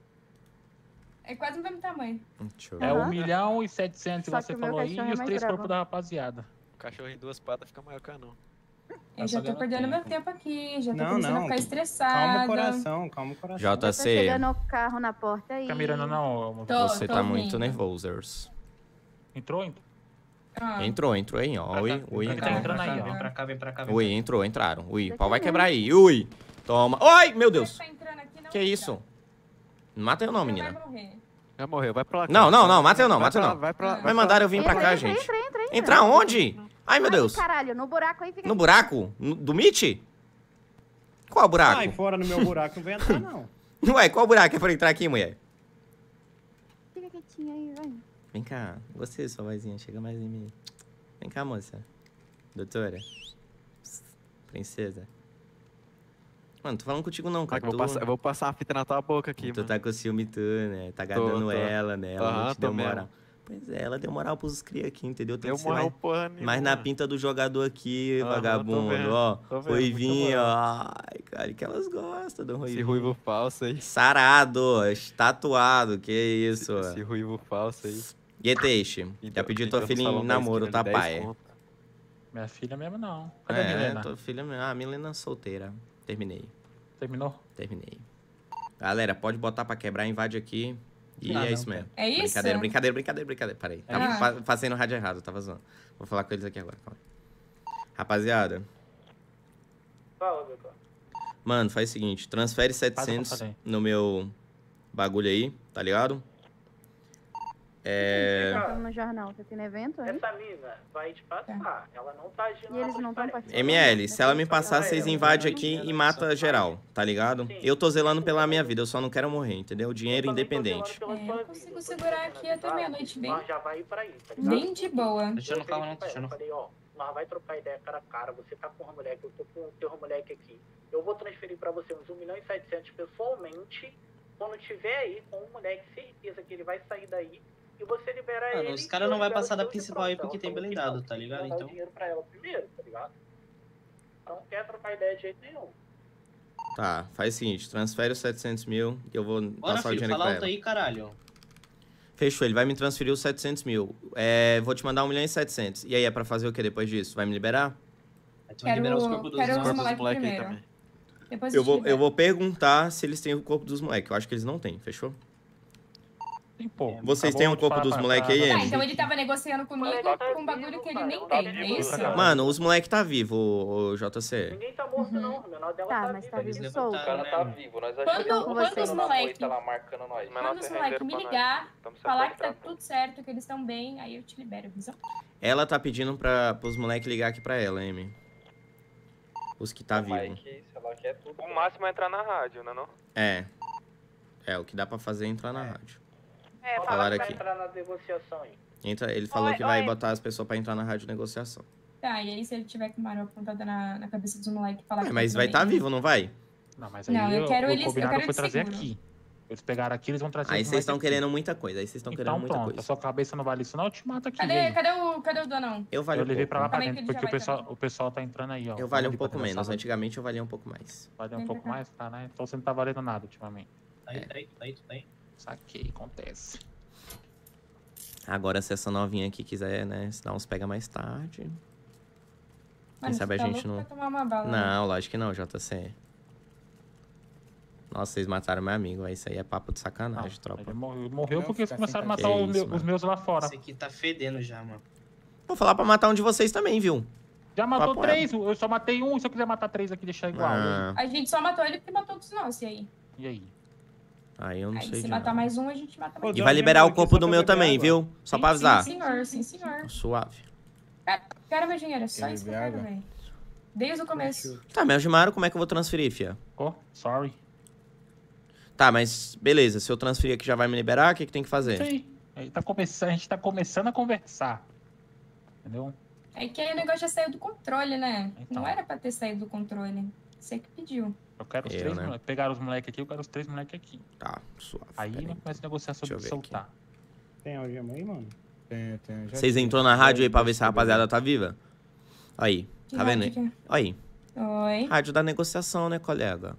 É quase o mesmo tamanho. Deixa eu É ver. 1.700.000, Só você que o meu falou aí, cachorro é e os mais 3 bravo. corpos da rapaziada. O cachorro em 2 patas fica maior que o anão. Eu já tô sabendo perdendo meu tempo. tempo aqui, já tô Não, começando a não. ficar estressada. Calma o coração, calma o coração. Tá JC, chegando o carro na porta aí. Fica mirando não, Tô. você tá muito ouvindo. nervosers. Entrou? Ah. Entrou aí, ó. Ui, ui, Tá entrou. entrando aí, Vem ó. pra cá, vem pra cá. Vem Ui, pra cá. entraram. Ui, Tá pau vai aqui quebrar aí. Ui, toma. Ai, meu Deus. Tá entrando aqui, não Que entra. isso? Não mata eu não, Não menina. vai morrer. Já morreu, vai pra lá. Não, mata eu não, mata eu não. Vai pra lá. Vai mandar eu vir pra cá, gente. Entra. Entrar onde? Ai, meu Deus. Caralho, no buraco aí fica... No buraco? Do Mitch? Qual buraco? Sai fora no meu buraco, não vem entrar, não. Ué, qual buraco é pra entrar aqui, mulher? Fica quietinha aí, vai. Vem cá, gostei da sua vozinha, chega mais em mim. Vem cá, moça. Doutora. Princesa. Mano, tô falando contigo não, cara. Eu vou passar a fita na tua boca aqui, Tu tá com ciúme tu, né? Tá gadando ela, né? Ela não te deu moral. Mesmo. Pois é, ela deu moral pros cria aqui, entendeu? Tem Deu que ser moral porra nenhuma. mais na pinta do jogador aqui, vagabundo, ó. Ruivinho, ó. Ai, cara, que elas gostam do ruivinho. Esse ruivo falso aí. Sarado, tatuado, que isso. Esse ruivo falso aí. E Teixe, já pedi tua filha em namoro, tá, pai? Minha filha mesmo não. Cadê a Milena? Tua filha mesmo. Ah, Milena solteira. Terminei. Terminou? Terminei. Galera, pode botar pra quebrar, invade aqui. E é isso mesmo. É isso? Brincadeira. Parei. Tava fazendo rádio errado, tava zoando. Vou falar com eles aqui agora, calma. Rapaziada. Fala, doutor. Mano, faz o seguinte. Transfere 700 no meu bagulho aí, tá ligado? No jornal, tá tendo evento, hein? Essa mina vai te passar. Ela não tá agindo. E eles não estão participando. ML, se ela me passar, vocês invadem aqui e mata geral, tá ligado? Eu tô zelando pela minha vida, eu só não quero morrer, entendeu? Dinheiro independente. Eu consigo segurar aqui até meia-noite bem. Nós já vai ir pra aí, tá ligado? Bem de boa. Deixa no carro, não, deixa no... Eu falei, ó, nós vai trocar ideia cara a cara, você tá com uma moleque, eu tô com o teu moleque aqui. Eu vou transferir pra você uns 1.700.000 pessoalmente, quando tiver aí com um moleque, certeza que ele vai sair daí. E você libera ele. Os caras não vai passar da principal aí porque tem blindado, tá ligado? Então. Dá o dinheiro pra ela primeiro, tá ligado? Não quer trocar ideia de jeito nenhum. Tá, faz o seguinte, transfere os 700 mil e eu vou passar o dinheiro fala pra alto ela. aí, caralho. Fechou, ele vai me transferir os 700 mil. Vou te mandar 1.700.000. E aí, é pra fazer o que depois disso? Vai me liberar? Vai liberar os corpos dos moleques aí também. Depois eu vou perguntar se eles têm o corpo dos moleques. Eu acho que eles não têm, fechou? Pô, vocês têm um corpo dos moleques aí, Tá, então ele tava negociando comigo com um bagulho que ele nem tem, é isso? Mano, os moleques tá vivo, o JC. Ninguém tá morto, não. O menor dela tá, mas tá vivo solto. O cara tá vivo. Nós Quando os moleques tá lá marcando nós. Quando os moleques me ligar, falar que tá tudo certo, que eles estão bem, aí eu te libero, visão? Ela tá pedindo pros moleques ligar aqui pra ela, Amy. Os que tá vivo. O máximo é entrar na rádio, né, não? O que dá pra fazer é entrar na rádio. Falaram aqui. Vai entrar na negociação aí. Ele falou que vai botar as pessoas pra entrar na rádio negociação. Tá, e aí se ele tiver com uma arma apontada na cabeça dos moleques falar que... Mas vai estar vivo, não vai? Não, mas aí eu quero o combinado foi trazer aqui. Eles pegaram aqui, eles vão trazer aí vocês estão querendo muita coisa, A sua cabeça não vale isso não, eu te mato aqui. Cadê o Donão? Eu levei pra lá pra dentro, porque o pessoal tá entrando aí, ó. Eu valho um pouco menos, antigamente eu valia um pouco mais. Valia um pouco mais? Tá, né? Então você não tá valendo nada ultimamente. Tá aí. Saquei, acontece. Agora, se essa novinha aqui quiser, né, se dá uns pega mais tarde. Quem sabe a gente não... Não, lógico que não, JC. Nossa, vocês mataram meu amigo, isso aí é papo de sacanagem, tropa. Ele morreu porque eles começaram a matar os meus lá fora. Esse aqui tá fedendo já, mano. Vou falar pra matar um de vocês também, viu? Já matou 3, eu só matei um, se eu quiser matar 3 aqui, deixar igual. A gente só matou ele porque matou todos nós, e aí? E aí? Aí eu não sei. Se matar mais um, a gente mata mais um. E vai liberar o corpo do meu também, viu? Só pra avisar. Sim, senhor. Suave. Cara, meu dinheiro, é só isso que eu quero, velho. Desde o começo. Tá, me algimaram, como é que eu vou transferir, fia? Sorry. Tá, mas beleza, se eu transferir aqui já vai me liberar, o que tem que fazer? Sim. A gente tá começando a conversar. Entendeu? É que aí o negócio já saiu do controle, né? Então. Não era pra ter saído do controle. Você que pediu. Eu quero os 3 moleques. Pegaram os moleques aqui, eu quero os 3 moleques aqui. Tá, suave. Aí não começa a negociar sobre soltar. Aqui. Tem algema aí, mano? Tem. Vocês entrou na rádio aí pra ver se a rapaziada tá viva? Aí, tá vendo aí? Aí. Oi. Rádio da negociação, né, colega?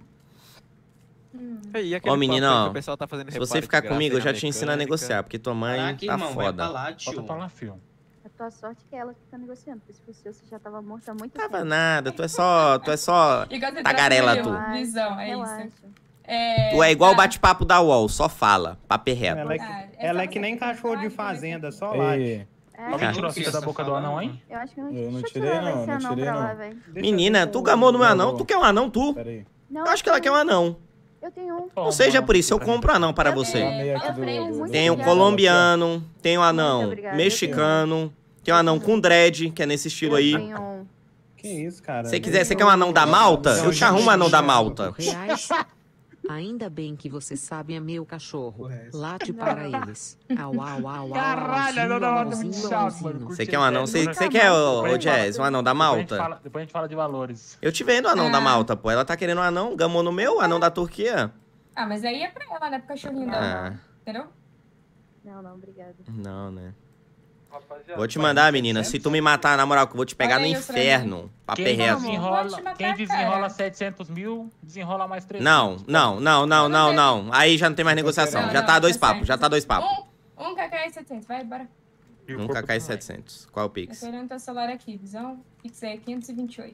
Ô, menina, ó, tá fazendo se você ficar comigo, eu já te ensino a negociar, porque tua mãe tá foda. Bota pra lá, filho. A tua sorte é ela que tá negociando, porque se fosse eu, você já tava morta há muito tempo. Tava nada, tu é só tagarela, tu. Visão, é isso. Tu é igual o bate-papo da UOL, só fala, papo reto. Ela é que nem cachorro de fazenda, só late. Alguém tirou a fita da boca do anão, hein? Eu acho que não. Eu não tirei, não. Menina, tu gamou no meu anão? Tu quer um anão, tu? Peraí. Eu acho que ela quer um anão. Eu tenho um. Não seja por isso, eu compro anão para você. Tem o colombiano, tem o anão mexicano, tem o anão com dread, que é nesse estilo aí. Que isso, cara? Se quiser, você quer um anão da Malta? Eu te arrumo um anão da Malta. Ainda bem que você sabe é meu cachorro. Late para eles. Au, au, au, Caralho, não dá muito chato, mano. Você quer um anão? Você quer, ô Jazz, um anão da Malta? Depois a gente fala de valores. Eu te vendo o anão da Malta, pô. Ela tá querendo um anão, gamou no meu, anão da Turquia. Ah, mas aí é pra ela, né? Pro cachorrinho dela. Entendeu? Não, obrigada. Não, né? Vou te mandar, menina. Se tu me matar, na moral, que eu vou te pegar no inferno. Papo reto. Quem desenrola 700 mil, desenrola mais 300. Não. Aí já não tem mais negociação. Já tá dois papos, Um KK 700, vai, bora. Um KK 700. Qual é o Pix? Eu tô olhando teu celular aqui, visão. Pix é 528.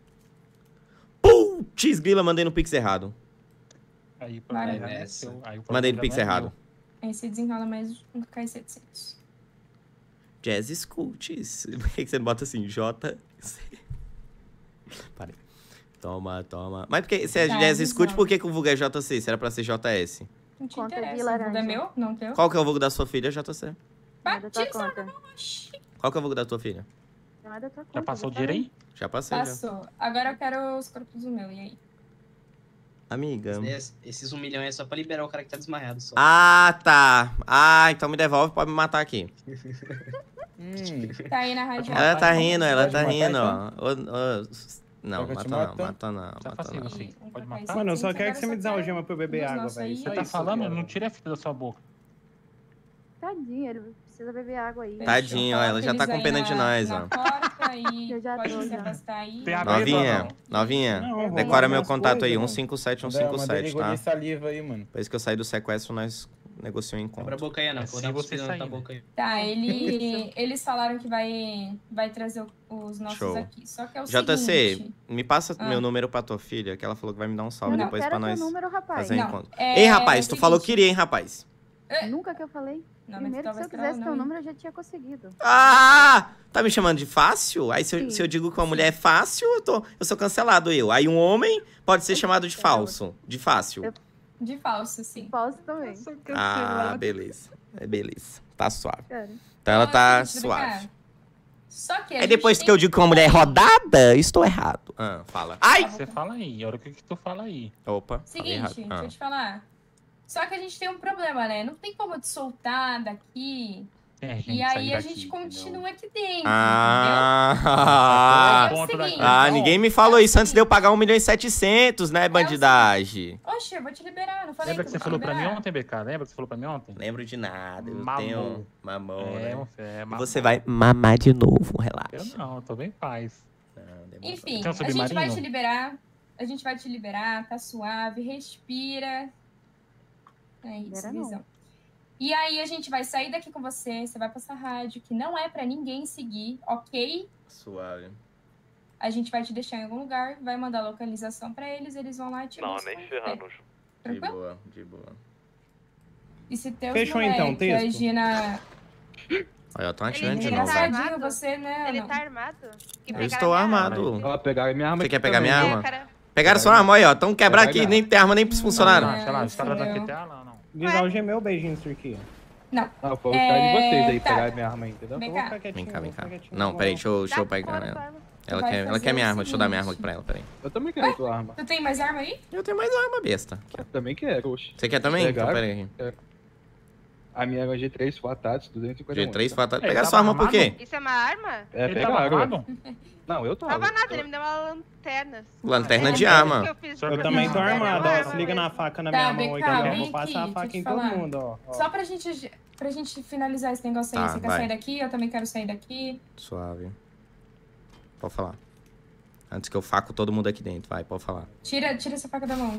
Putz, grila, mandei no Pix errado. Aí, mandei no Pix errado. Aí você desenrola mais um KK 700. Jazz Scults. Por que você não bota assim? J. Parei. Toma. Mas porque se é Jazz Scults, por que o vulgo é JC? Se era pra ser JS? Não te interessa. O vulgo é meu? Não teu? Qual que é o vulgo da sua filha, JC? Batista. Qual que é o vulgo da tua filha? Já passou o dinheiro aí? Já passei, Passou. Agora eu quero os corpos do meu, e aí? Amiga. Esses 1 milhão é só pra liberar o cara que tá desmaiado só. Ah, tá. Ah, então me devolve, pode me matar aqui. Tá aí na rádio. Ela tá rindo, ó. Não, mata não. Pode matar. Mano, eu só quero que você me dê uma algema pra eu beber água, velho. Você tá falando? Eu não tirei a fita da sua boca. Tadinho, ele precisa beber água aí. Tadinho, ó, ela já tá com pena de nós, ó. Eu já tô, já. Novinha, decora meu contato aí, 157, tá? Saliva aí, mano. Depois que eu sair do sequestro, nós negociamos em conta. Abre a boca aí, Ana. Vou dar você na boca aí. Tá, eles falaram que vai trazer os nossos Show. aqui. Só que é o JC, seguinte... me passa meu número pra tua filha, que ela falou que vai me dar um salve depois pra nós fazer um encontro. É, Ei, rapaz, tu falou que queria, hein, rapaz? Nunca que eu falei. Não, Primeiro, se eu quisesse teu número, eu já tinha conseguido. Ah! Tá me chamando de fácil? Aí se eu digo que uma mulher é fácil, eu sou cancelado, eu. Aí um homem pode ser chamado de falso, de fácil. De falso, sim. Falso também. Ah, beleza. Beleza. Tá suave. Então ela tá suave. Só que aí depois que eu digo que uma mulher é rodada, estou errado. Fala. Ai! Você fala aí, olha o que tu fala aí. Opa. Seguinte, deixa eu te falar. Só que a gente tem um problema, né? Não tem como eu te soltar daqui. E aí a gente continua aqui dentro, entendeu? Ninguém me falou isso antes de eu pagar 1.700.000, né, bandidagem? Oxe, eu vou te liberar, não falei. Lembra que você falou pra mim ontem, BK? Lembra que você falou pra mim ontem? Lembro de nada, eu tenho mamão, né? Você vai mamar de novo, relaxa. Eu não, eu tô bem em paz. Enfim, a gente vai te liberar. A gente vai te liberar, tá suave, respira. É isso, visão. E aí a gente vai sair daqui com você vai passar rádio, que não é pra ninguém seguir, ok? Suave. A gente vai te deixar em algum lugar, vai mandar a localização pra eles Não, nem ferrando. De boa. E se teus Fechou então, texto? Imagina... Olha, eu tô atirando de novo. Engraçadinho você, né? Ele tá armado? Eu estou armado. Pegaram minha arma. Você quer pegar minha arma? Pegaram sua arma, olha, ó. Tão quebrar aqui, nem tem arma nem pros funcionários. Os caras daqui tem arma, não. Desalgemei o beijinho, Turquia. Não. Foi os caras de vocês aí, pegar minha arma aí, entendeu? Vem cá. Vem cá. Não, peraí, deixa eu pegar ela. Ela quer minha arma, deixa eu dar minha arma aqui pra ela, peraí. Eu também quero a tua arma. Tu tem mais arma aí? Eu tenho mais arma, besta. Eu também quero, oxe. Você quer também? Então peraí. A minha é G3 Fatats, 250. G3 Fatats. Pegaram sua arma por quê? Isso é uma arma? Pegaram. Não, eu tava. Tava nada, ele me deu uma lanterna. Lanterna de arma. Eu também tô armado, ó. Se liga na faca na minha mão aí, eu vou passar a faca em todo mundo, ó. Só pra gente finalizar esse negócio aí. Você quer sair daqui? Eu também quero sair daqui. Suave. Pode falar. Antes que eu faco todo mundo aqui dentro, vai, pode falar. Tira essa faca da mão.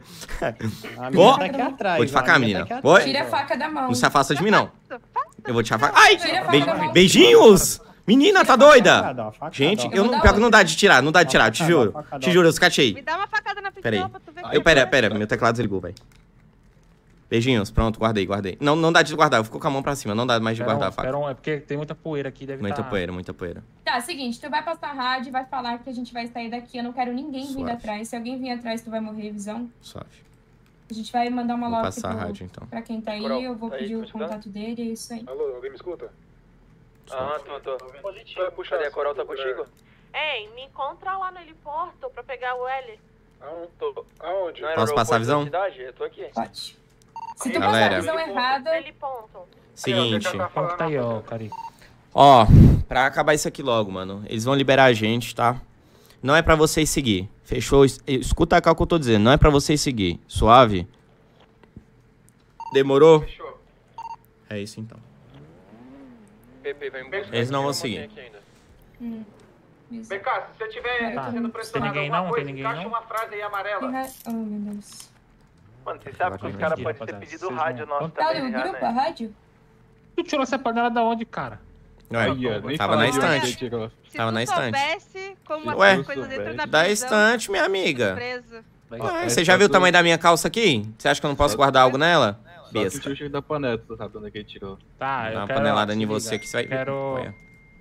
Vou te facar, menina. Tira a faca da mão. Não se afasta de mim, não. Eu vou te facar. Ai! Beijinhos! Menina, tá doida? Gente, eu não pego, não dá de tirar, te juro. Te juro, eu escatei. Me dá uma facada na pistola pra tu ver. Pera, meu teclado desligou, velho. Beijinhos, pronto, guardei. Não dá de guardar, eu fico com a mão pra cima, não dá mais de guardar a faca. É porque tem muita poeira aqui, deve Muita poeira. Tá, seguinte, tu vai passar a rádio e vai falar que a gente vai sair daqui, eu não quero ninguém vindo atrás. Se alguém vir atrás, tu vai morrer, visão. Suave. A gente vai mandar uma Vou lock passar a rádio, então. pra quem tá aí, Coral, eu vou tá aí, pedir tá o escutando? contato dele, é isso aí. Alô, alguém me escuta? Tô. Vai puxar. Cadê a Coral? Tá contigo? Ei, me encontra lá no heliporto pra pegar o L. Aonde? Posso passar a visão? Eu tô aqui. Pode. Se tu passar Galera. a visão errada... Seguinte. Quanto tá aí, ó, Cari? Ó, pra acabar isso aqui logo, mano. Eles vão liberar a gente, tá? Não é pra vocês seguir. Fechou? Escuta cá o que eu tô dizendo. Não é pra vocês seguir. Suave? Demorou? Fechou. É isso então. Pepe, vai me buscar. Eles não vão aqui, seguir. eu mantenho aqui ainda. Vem cá, se você estiver Tá. sendo Tem pressionado ninguém alguma não? coisa, Tem ninguém encaixa não? uma frase aí amarela. Oh, meu Deus. Mano, você sabe que os caras podem ter pedido rádio nosso Tá também no já, grupo, a né? rádio? Tu tirou essa panela da onde, cara? Ué, tava na estante. Tava na estante. soubesse como Ué, as coisas entram na da prisão, estante, minha amiga. surpresa. Ué, você já viu o tamanho da minha calça aqui? Você acha que eu não posso guardar algo nela? Besta. O da panela, tu sabe onde é que ele tirou. Tá, Dá uma panelada em você que você vai... Quero... Olha.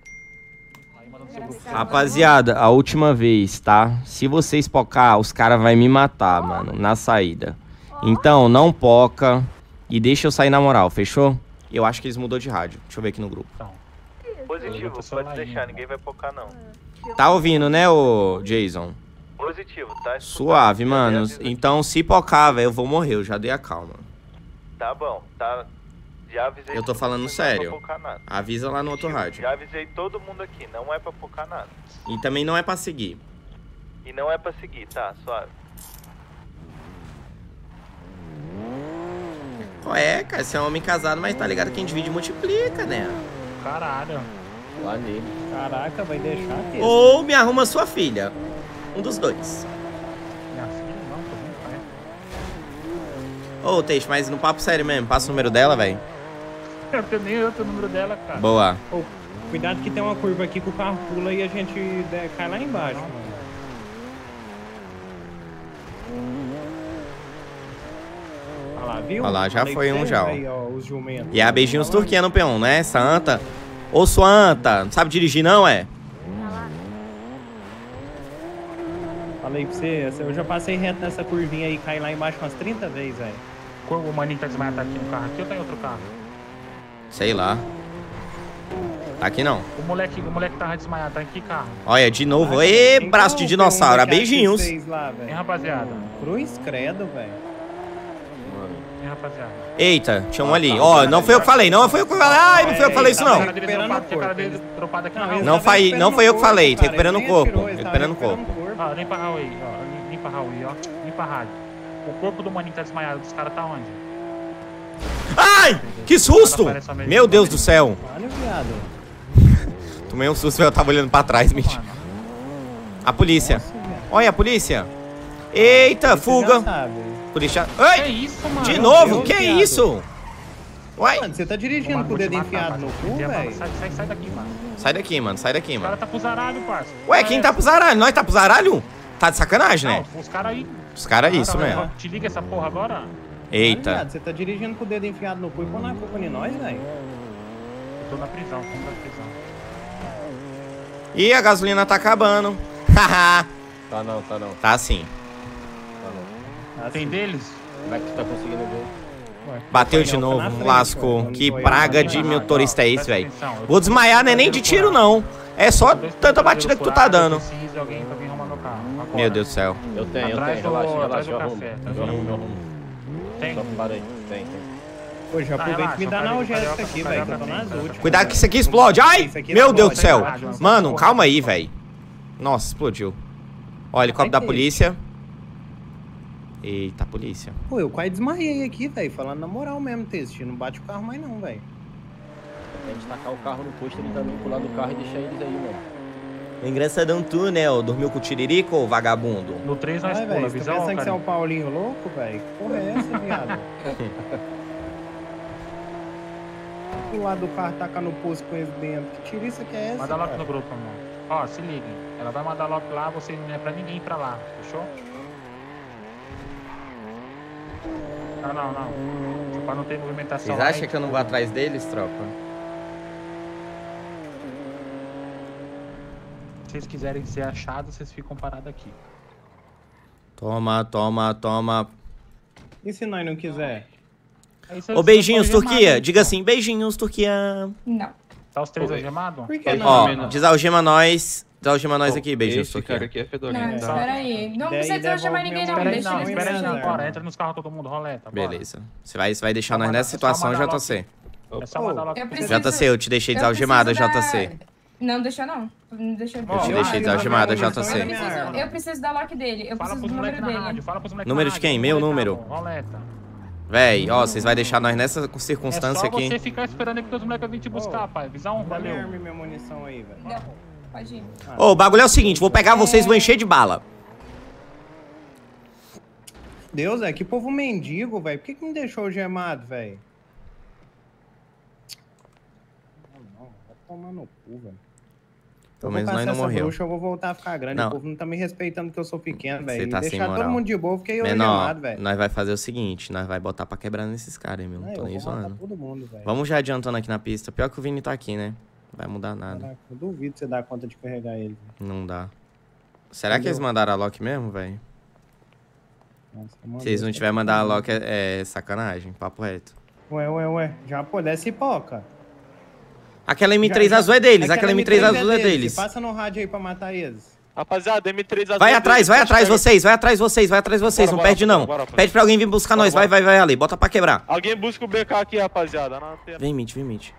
Rapaziada, a última vez, tá? Se vocês pocar, os caras vão me matar, mano, na saída. Então, não poca e deixa eu sair na moral, fechou? Eu acho que eles mudou de rádio. Deixa eu ver aqui no grupo. Positivo, pode deixar, ninguém vai focar não. Tá ouvindo, né, ô Jason? Positivo, tá? Suave, mano. Então, se pocar, velho, eu vou morrer. Eu já dei a calma. Tá bom, tá. Já avisei. Eu tô todo falando mundo, não é sério. pra focar nada. Avisa lá no outro rádio. Já avisei todo mundo aqui, não é pra focar nada. E também não é pra seguir. E não é pra seguir, tá? Suave. Qual é, cara? Você é um homem casado, mas tá ligado? Quem divide multiplica, né? Caralho. Lá nele. Caraca, vai deixar aqui. Ou me arruma sua filha. Um dos dois. Minha filha não, tô bem, Ô, Teixe, mas no papo sério mesmo, passa o número dela, velho. Eu tenho nem outro número dela, cara. Boa. Ô, cuidado que tem uma curva aqui que o carro pula e a gente cai lá embaixo, mano. Olha lá, viu? Olha lá, já Falei foi pra um você, já, ó. aí, ó, os jumentos. E a beijinhos turquinha no peão, né? Essa anta. Ô, sua anta, não sabe dirigir não, é? Falei pra você, eu já passei reto nessa curvinha aí, caí lá embaixo umas 30 vezes, velho. O maninho tá desmaiado, tá aqui no carro aqui ou tá em outro carro? Sei lá. Tá aqui não. O moleque tava desmaiado, tá em que carro? Olha, de novo. Ê, braço de dinossauro. A beijinhos. Hein, rapaziada? Cruz credo, velho. Hein, rapaziada? Eita, tinha um ali. Ó, não foi eu que falei. Não foi eu que falei. Ai, não foi eu que falei isso, não. Não foi eu que falei. Tô recuperando o corpo. Recuperando o corpo. Ó, limpa a Raul aí, ó. Limpa a Raul aí, ó. Limpa a rádio. O corpo do maninho tá desmaiado. Os caras tá onde? Ai, que susto! Meu Deus do céu. Olha, viado. Tomei um susto, eu tava olhando pra trás, mentira. A polícia. Olha a polícia. Eita, fuga. Polícia. Ai! Que isso, mano? De novo? Que isso? Uai. Mano, você tá dirigindo com o dedo enfiado no cu, velho? Sai daqui, mano. Sai daqui, mano. Sai daqui, O cara mano. tá pro zaralho, parça. Ué, quem tá pro zaralho? Nós tá pro zaralho? Tá de sacanagem, né? Não, os caras aí. Os caras, isso mesmo. Te liga essa porra agora? Eita. Viado, você tá dirigindo com o dedo enfiado no cu e põe a culpa em nós, velho? Eu tô na prisão, tô na prisão. Ih, a gasolina tá acabando. Haha. Tá não, tá não. Tá sim. Tá não. Tem deles? Como é que tu tá conseguindo ver? Bateu de novo, lascou. Que praga de motorista é esse, velho? Vou desmaiar, não é nem de tiro, não. É só tanta batida que tu tá dando. Meu Deus do céu. Eu tenho, relaxa, eu arrumo. Eu arrumo. Tem? Para aí, tem. Pô, já aproveita e me dá analgésico aqui, velho, que eu tô nas últimas. Cuidado que isso aqui explode. Ai, meu Deus do céu. Mano, calma aí, velho. Nossa, explodiu. Ó, helicóptero da polícia. Eita, polícia. Pô, eu quase desmaiei aqui, velho, falando na moral mesmo, Teste. Não bate o carro mais não, velho. A gente tacar o carro no posto, ele também pular do carro e deixar eles aí, mano. Engraçadão tu, né? Dormiu com o tiririco, ô vagabundo? No 3 nós Ai, pula, velho, você visão, pensa que cara. você é um Paulinho louco, velho? Que porra é essa, viado? Pular do carro, tacar no posto com eles dentro. Que tiriça que é essa, Manda lock cara? no grupo, amor. Ó, se liguem. Ela vai mandar lock lá, você não é pra ninguém ir pra lá, fechou? Não. Pra não ter movimentação. Vocês lá, acham que eu não vou atrás deles, tropa? Se vocês quiserem ser achados, vocês ficam parados aqui. Toma. E se nós não quiser? Ô, beijinhos, Turquia. Diga assim, beijinhos, Turquia. Não. Tá os três algemados? Por que não? Ó, desalgema nós. Desalgema nós aqui, beijinhos, Esse Turquia. cara aqui é fedorento. Não, espera aí. Não precisa desalgemar ninguém, não. Espera aí, Deixa não, ele espera aí, não. desalgemar. Bora, entra nos carros todo mundo, roleta. Bora. Beleza. Você vai deixar nós nessa situação, JC. É só mandar logo. JC, eu te deixei desalgemada, JC. Não deixou, não. Não deixou. Eu te deixei desalgemada, JC. Eu preciso da lock dele. Eu preciso do número dele. Número de quem? Meu número. Roleta. Véi, ó, vocês vão deixar nós nessa circunstância É só aqui. você ficar esperando aí que os moleques vêm te buscar, pai. Visão, valeu. Dá minha munição aí, velho. Não, pode ir. Ô, o bagulho é o seguinte, vou pegar vocês e vou encher de bala. Deus, que povo mendigo, velho. Por que me deixou gemado, velho? Não, vai tomar no cu, velho. Pelo menos nós não morreu. Bruxa, eu vou voltar a ficar grande. Não. O povo não tá me respeitando porque eu sou pequeno, velho. Você tá sem Deixar moral. todo mundo de boa, fiquei Menor, gemado, velho. nós vai fazer o seguinte, nós vai botar pra quebrar nesses caras aí, meu. Não tô nem zoando. Todo mundo, velho. Vamos já adiantando aqui na pista. Pior que o Vini tá aqui, né? Não vai mudar nada. Caraca, eu duvido você dar conta de carregar ele. Não dá. Será que eles mandaram a Loki mesmo, velho? Se eles não tiverem mandar a Loki, é sacanagem, papo reto. Ué. Já pô, desce hipoca. Aquela M3 azul é deles, aquela M3 azul é deles. Passa no rádio aí pra matar eles. Rapaziada, M3 azul. Vai atrás vocês, não perde não. Pede pra alguém vir buscar nós, vai ali, bota pra quebrar. Alguém busca o BK aqui, rapaziada. Vem, Mitch.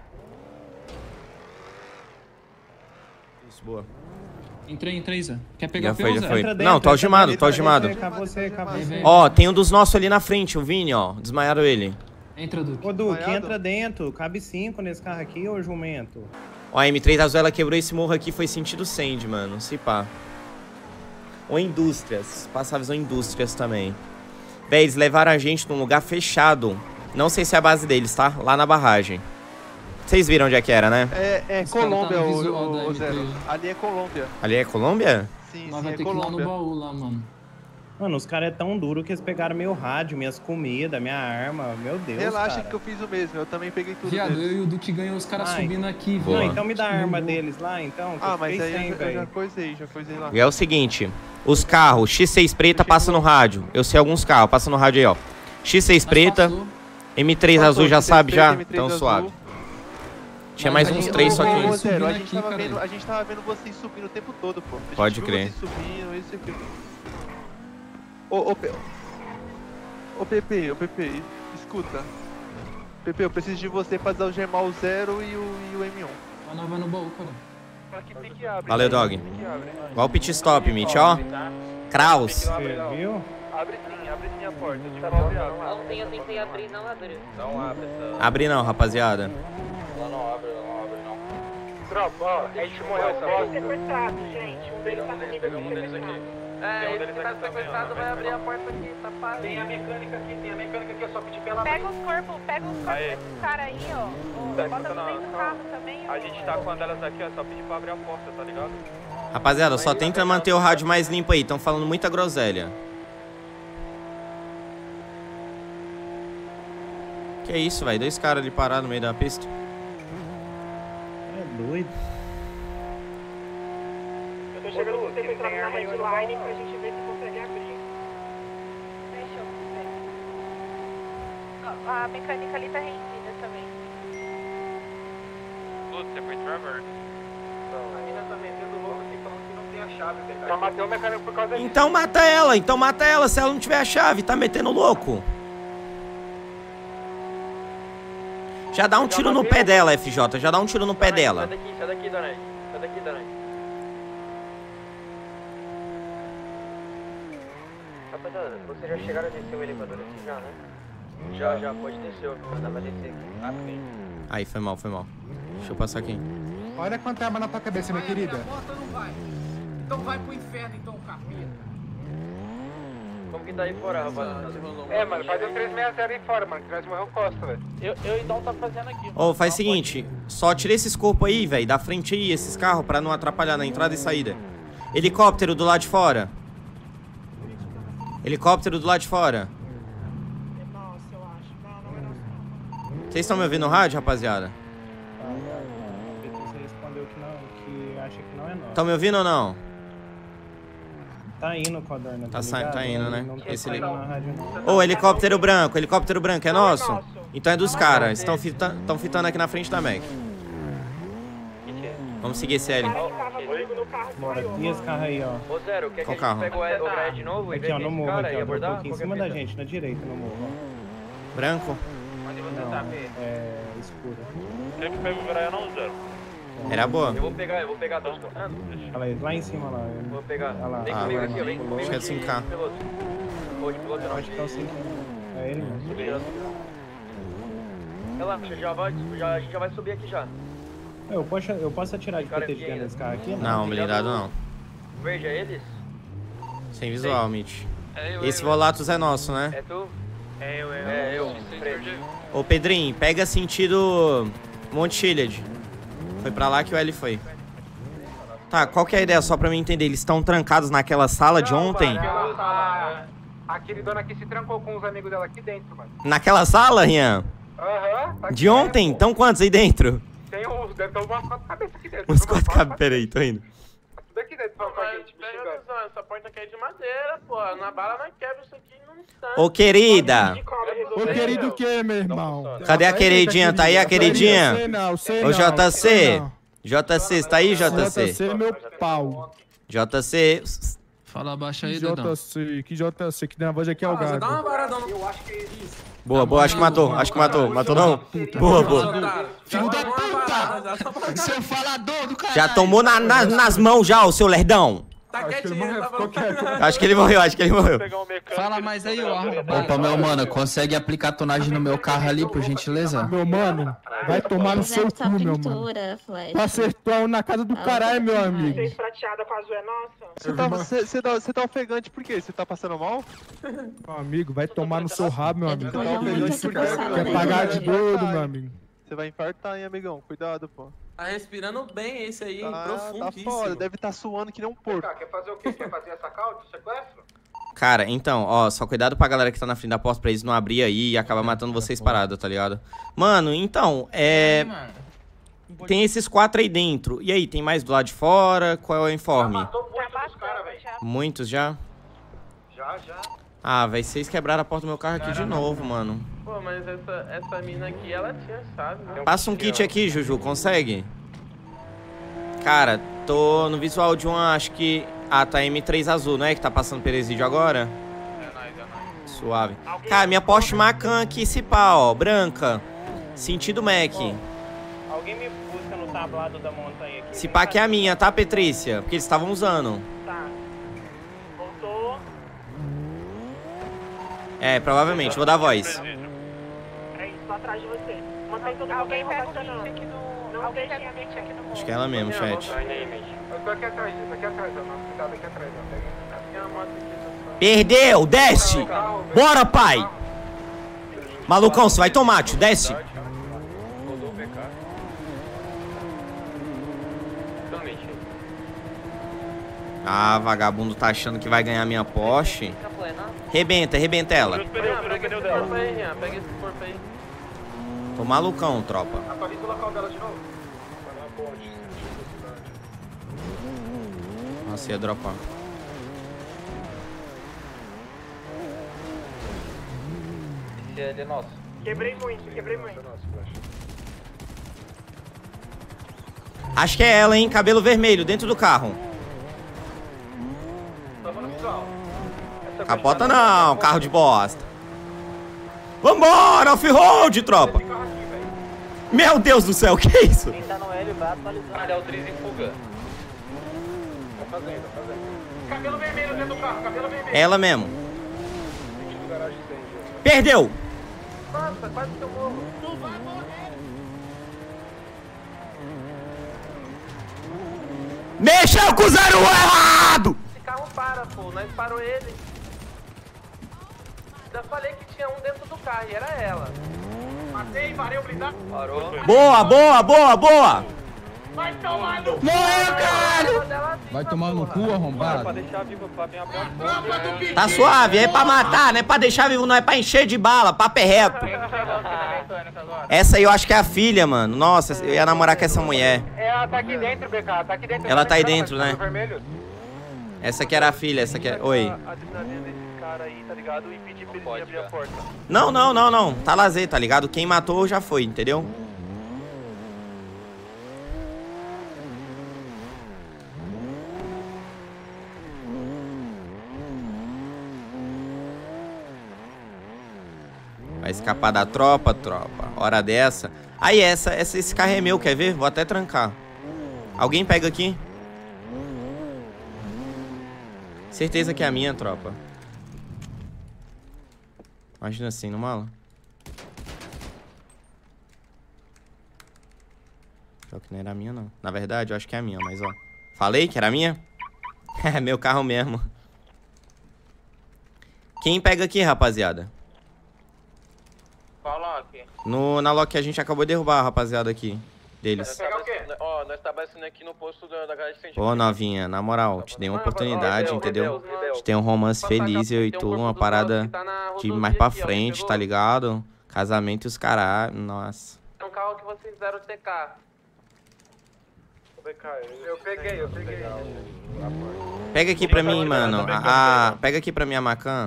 Isso, boa. Entrei, Zé. Quer pegar Já o peão, já Zé? foi. Não, tô algemado. Acabou você. Ó, tem um dos nossos ali na frente, o Vini, ó. Desmaiaram ele. Entra, Duque. Ô, Duque, entra dentro. Cabe 5 nesse carro aqui, ô jumento. Ó, a M3 azul, ela quebrou esse morro aqui, foi sentido Sand, mano. Se pá. Ou Indústrias. Passa a visão Indústrias também. Véi, eles levaram a gente num lugar fechado. Não sei se é a base deles, tá? Lá na barragem. Vocês viram onde é que era, né? É Colômbia, o Zero. Ali é Colômbia. Ali é Colômbia? Sim, Nós vai ter que ir lá no baú, lá, mano. Mano, os caras é tão duro que eles pegaram meu rádio, minhas comidas, minha arma. Meu Deus, Relaxa cara. que eu fiz o mesmo, eu também peguei tudo Viado, deles. eu e o Duque ganhou os caras subindo aqui, Boa. velho. Então me dá a arma deles lá, então. Que eu Mas fiquei aí sem, eu velho. já coisei lá. E é o seguinte, os carros, X6 preta passa no rádio. Eu sei alguns carros, passa no rádio aí, ó. X6 preta, M3 azul já sabe já? Então suave. Tinha mais uns 3 só que... Zero, a gente tava vendo vocês subindo o tempo todo, pô. Pode crer. Vocês subindo, isso aqui. Ô, Pepe, escuta. Pepe, eu preciso de você pra desalgemar o Zero e o M1. Mas nós vai no baú, cara. Valeu, Dog. Igual o pit stop, Mitch, ó. Kraus. Viu? Abre sim a porta. Eu tentei abrir, não abriu. Não abre, Abre não, rapaziada. não abre, não. Tropa, ó, a gente morreu Foi sequestrado, gente. Um deles tá comigo aqui. Esse que tá sequestrado vai abrir a porta aqui, tá parado. Tem a mecânica aqui, é só pedir pra ela abrir. Pega os corpos desses caras aí, ó. Bota no meio do carro também. A gente tá com uma delas aqui, ó, só pedir pra abrir a porta, tá ligado? Rapaziada, só tenta manter o rádio mais limpo aí. Estão falando muita groselha. Que é isso, velho? 2 caras ali parados no meio da pista. É doido. Eu tô chegando com você pra entrar na headline pra gente ver se consegue abrir. Fechou. A mecânica ali tá rendida também. Você foi Trevor? A mina tá metendo louco aqui falando que não tem a chave. Só matei o mecânico por causa disso. Então mata ela se ela não tiver a chave. Tá metendo louco. Já dá um tiro no pé dela, FJ. Já dá um tiro no pé dela. Sai daqui, Donai. Rapaziada, vocês já chegaram a descer o elevador aqui já, né? Já, pode descer, eu vou mandar pra descer aqui. Aí, foi mal. Deixa eu passar aqui. Olha quanta arma na tua cabeça, minha querida. Não vai. Então vai pro inferno, então, capeta. Como que tá aí fora, rapaziada? Mano, faz o 360 aí fora, mano, que nós morreu Costa, velho. Eu e Dom tá fazendo aqui. Ô, faz o seguinte. Só tira esses corpos aí, velho, da frente aí, esses carros, pra não atrapalhar na entrada e saída. Helicóptero do lado de fora. Helicóptero do lado de fora. Nossa, eu acho. Não. Vocês estão me ouvindo no rádio, rapaziada? Você respondeu que não, que acha que não é nosso. Estão me ouvindo ou não? tá indo, Codorna. Tá indo, né? Esse ali. Ô, Ô, helicóptero branco é nosso? Então é dos caras. Estão fitando aqui na frente da Mac. Vamos seguir esse L. Bora, e esse carro aí, ó. Ô, Zero, quer que Qual a carro? gente pegue o Gaia de novo? Aqui, ó, no morro, aqui, ó. Um pouquinho em cima da gente, na direita, no morro, ó. Branco? Onde você Não, tá, Fê? é escuro. Quer que pegue o Gaia não, Zero? Era boa. Eu vou pegar dois cortando. Olha aí, lá em cima, lá. Vou pegar. Olha lá. Vem comigo aqui, vem comigo. Acho que é de 5K. Ou de piloto não. Acho que é o 5K. É ele mesmo. Relaxa, a gente já vai subir aqui já. Eu posso atirar de PT de dentro desse carro aqui? Não, blindado não. Veja eles. Sem visual, Mitch. Esse Volatus é nosso, né? É tu? É eu. Ô, Pedrinho, pega sentido Monte Chiliad. Foi pra lá que o L foi. Tá, qual que é a ideia, só pra mim entender? Eles estão trancados naquela sala de ontem? A queridona aqui se trancou com os amigos dela aqui dentro, mano. Naquela sala, Rian? Aham. Tá De ontem? Então quantos aí dentro? Tem uns, deve ter umas 4 cabeças aqui dentro. Uns 4 cabeças, peraí, tô indo. Tudo aqui dentro, só com a gente, me xingando. Essa porta aqui é de madeira, pô. Na bala não quebra isso aqui num instante. Ô, querida. Ô, querido o quê, meu irmão? Cadê a queridinha? Tá aí a queridinha? Ô, JC. JC, você tá aí, JC? JC é meu pau. JC. Fala baixo aí, Que JC, que na voz aqui é o gado. Dá uma varada no... Eu acho que é isso. Boa, acho que matou. Matou não? Boa. Filho da puta! Seu falador do caralho! Já tomou nas mãos já, o seu lerdão. Tá quietinho, Acho que ele morreu. Fala mais aí, ó. Opa, meu mano, consegue aplicar tonagem no meu carro ali, por gentileza? Meu mano, vai tomar no seu cu, meu mano. Acertou na casa do caralho, meu amigo. Fez prateada com azul é nossa? Você tá ofegante por quê? Você tá passando mal? Meu amigo, vai tomar no seu rabo, meu amigo. Você tá ofegante por quê? Quer pagar de doido, meu amigo. Você vai infartar, hein, amigão? Cuidado, pô. Tá respirando bem esse aí, profundíssimo. Tá foda, deve estar suando que nem um porco. Quer fazer o quê? Quer fazer essa causa, sequestro? Cara, então, ó, só cuidado pra galera que tá na frente da porta pra eles não abrir aí e acabar matando vocês parados, tá ligado? Mano, então, tem esses 4 aí dentro. E aí, tem mais do lado de fora? Qual é o informe? Matou muitos caras, velho. Muitos já? Já. Ah, velho, vocês quebraram a porta do meu carro aqui de novo, mano. Pô, mas essa mina aqui, ela tinha chave, né? Passa um kit aqui, Juju, consegue? Cara, tô no visual de uma, acho que... Ah, tá M3 azul, não é que tá passando presídio agora? É nóis. Suave. Cara, minha Porsche Macan aqui, se pá, ó, branca. Sentido Mac. Alguém me busca no tablado da montanha aqui. Se pá que é a minha, tá, Petrícia? Porque eles estavam usando. Tá. Voltou. É, provavelmente, vou dar voz. É isso, tô atrás de você. Mantém todo mundo. Alguém pega o kit aqui no... Alguém pega o kit aqui no... Acho que é ela mesmo, chat. Eu tô aqui atrás disso, aqui atrás, ó. Cuidado aqui atrás, ó. Perdeu, desce! Bora, pai! Malucão, você vai tomar, tio, desce! Ah, vagabundo tá achando que vai ganhar minha Porsche. Rebenta ela. Pega esse corpo aí. Tô malucão, tropa. Atualiza o local dela de novo. Nossa, ia dropar. Esse é nosso. Quebrei muito. Acho que é ela, hein? Cabelo vermelho, dentro do carro. Capota não, carro de bosta. Vambora, off-road, tropa. Meu Deus do céu, que é isso? Quem tá no L vai atualizando. É o Tris em fuga. Tá fazendo. Cabelo vermelho dentro do carro, cabelo vermelho. Ela mesmo. Perdeu. Nossa, quase que eu morro. Tu vai morrer. Mexeu com o 01 errado! Esse carro para, pô. Nós parou ele. Já falei que tinha um dentro do carro e era ela. Matei, varei o blindado. Parou. Boa! Vai tomar no cu! Morreu, caralho! Vai tomar no cu, arrombado. Pra deixar vivo, pra minha própria. Tá suave, é pra matar, não é pra deixar vivo, não é pra encher de bala, papo é reto. Essa aí eu acho que é a filha, mano. Nossa, eu ia namorar com essa mulher. Ela tá aqui dentro, BK, tá aqui dentro. Ela tá aí dentro, né? Essa aqui era a filha, essa aqui é... Oi. A adrenalina desse cara aí, tá ligado? E pedir pra ele abrir a porta. Não. Tá lazer, tá ligado? Quem matou já foi, entendeu? Vai escapar da tropa. Hora dessa. Aí, esse carro é meu, quer ver? Vou até trancar. Alguém pega aqui? Certeza que é a minha, tropa. Imagina assim, no mala. Só que não era a minha, não. Na verdade, eu acho que é a minha, mas ó. Falei que era a minha? É meu carro mesmo. Quem pega aqui, rapaziada? Qual lock? Na lock que a gente acabou de derrubar, rapaziada, aqui. Deles. Ó, nós tá abastecendo aqui no posto da garagem de Ô, novinha, na moral, te dei uma oportunidade, entendeu? Te dei um romance feliz, eu e tu, uma parada de mais pra frente, tá ligado? Casamento e os caralho, nossa. É um carro que vocês fizeram TK. Eu peguei. Pega aqui pra mim, mano. Pega aqui pra mim a Macan.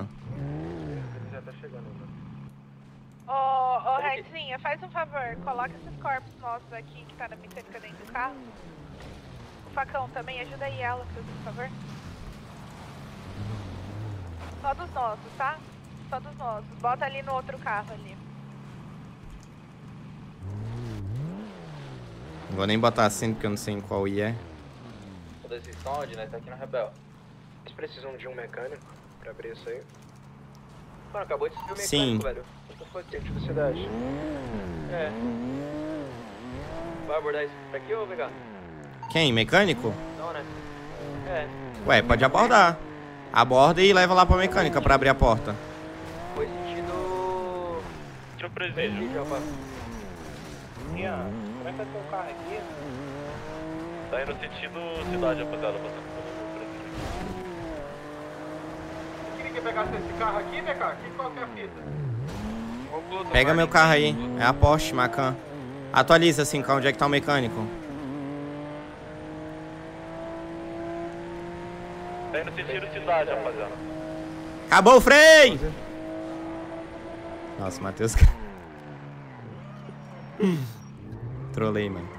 Ô, Redzinha, faz um favor, coloca esses corpos nossos aqui que tá na mecânica dentro do carro. O facão também, ajuda aí ela, por favor. Só dos nossos, tá? Só dos nossos. Bota ali no outro carro ali. Não vou nem botar assim porque eu não sei em qual I é. Vocês estão onde, né? Tá aqui na Rebel. Vocês precisam de um mecânico pra abrir isso aí? Mano, acabou de subir o mecânico, Sim. velho. Dentro da cidade. É. Vai abordar isso pra aqui ou pegar? Quem? Mecânico? Não, né? É. Ué, pode abordar. Aborda e leva lá pra mecânica pra abrir a porta. Foi sentido... Deixa eu presídio. Ian, como é que tá seu carro aqui? Tá indo sentido cidade, rapaziada. Você queria que pegasse esse carro aqui, BK? Aqui qual que é a fita? Pega meu carro aí. É a Porsche Macan. Atualiza assim, onde é que tá o mecânico. Tá indo sentido cidade, rapaziada. Acabou o freio! Nossa, Matheus. Trolei, mano.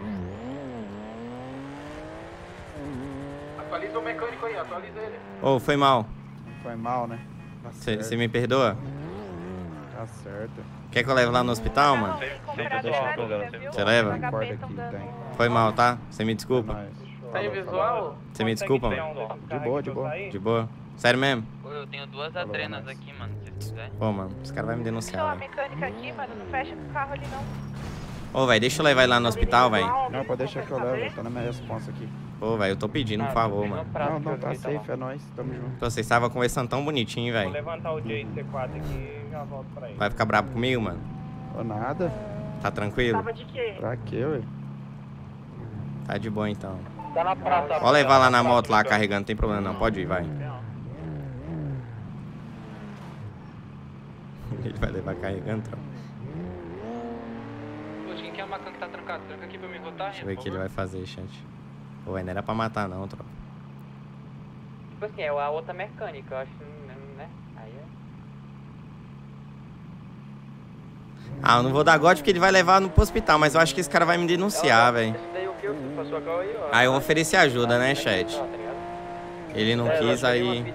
Atualiza o mecânico aí, atualiza ele. Ô, foi mal. Foi mal, né? Você me perdoa? Tá certo. Quer que eu leve lá no hospital, mano? Você leva? Foi mal, tá? Você me desculpa. Tá em visual? Você me desculpa, mano. De boa. De boa. Sério mesmo? Eu tenho duas adrenas aqui, mano, se quiser. Pô, mano, os caras vão me Tem denunciar, uma velho. mecânica aqui, mano, não fecha com o carro ali não. Ô, velho, deixa eu levar ele lá no hospital, velho. Não, pode deixar que eu levo, tá na minha responsa aqui. Pô, velho, eu tô pedindo, por favor, mano. Não, tá safe, é nóis, tamo junto. Pô, vocês estavam conversando tão bonitinho, Vou velho. levantar o JC4 aqui e já volto pra aí. Vai ficar bravo comigo, mano? Ô, nada. Tá tranquilo? Tava de quê? Pra quê, ué? Tá de boa, então. Tá na praça. Pode levar lá na moto, lá, carregando, não tem problema não. Pode ir, vai. Ele vai levar carregando, tropa. Pô, quem que é a Macan que tá trancado? Tranca aqui pra me rotar, Deixa eu ver o que ele vai fazer, chat. Pô, não era pra matar não, tropa. Tipo assim, é a outra mecânica, eu acho, né? Aí é... Ah, eu não vou dar God porque ele vai levar pro hospital, mas eu acho que esse cara vai me denunciar, velho. Esse daí o que? Você passou a carro aí, ó. Aí eu ofereci ajuda, né, chat? Ele não quis, aí...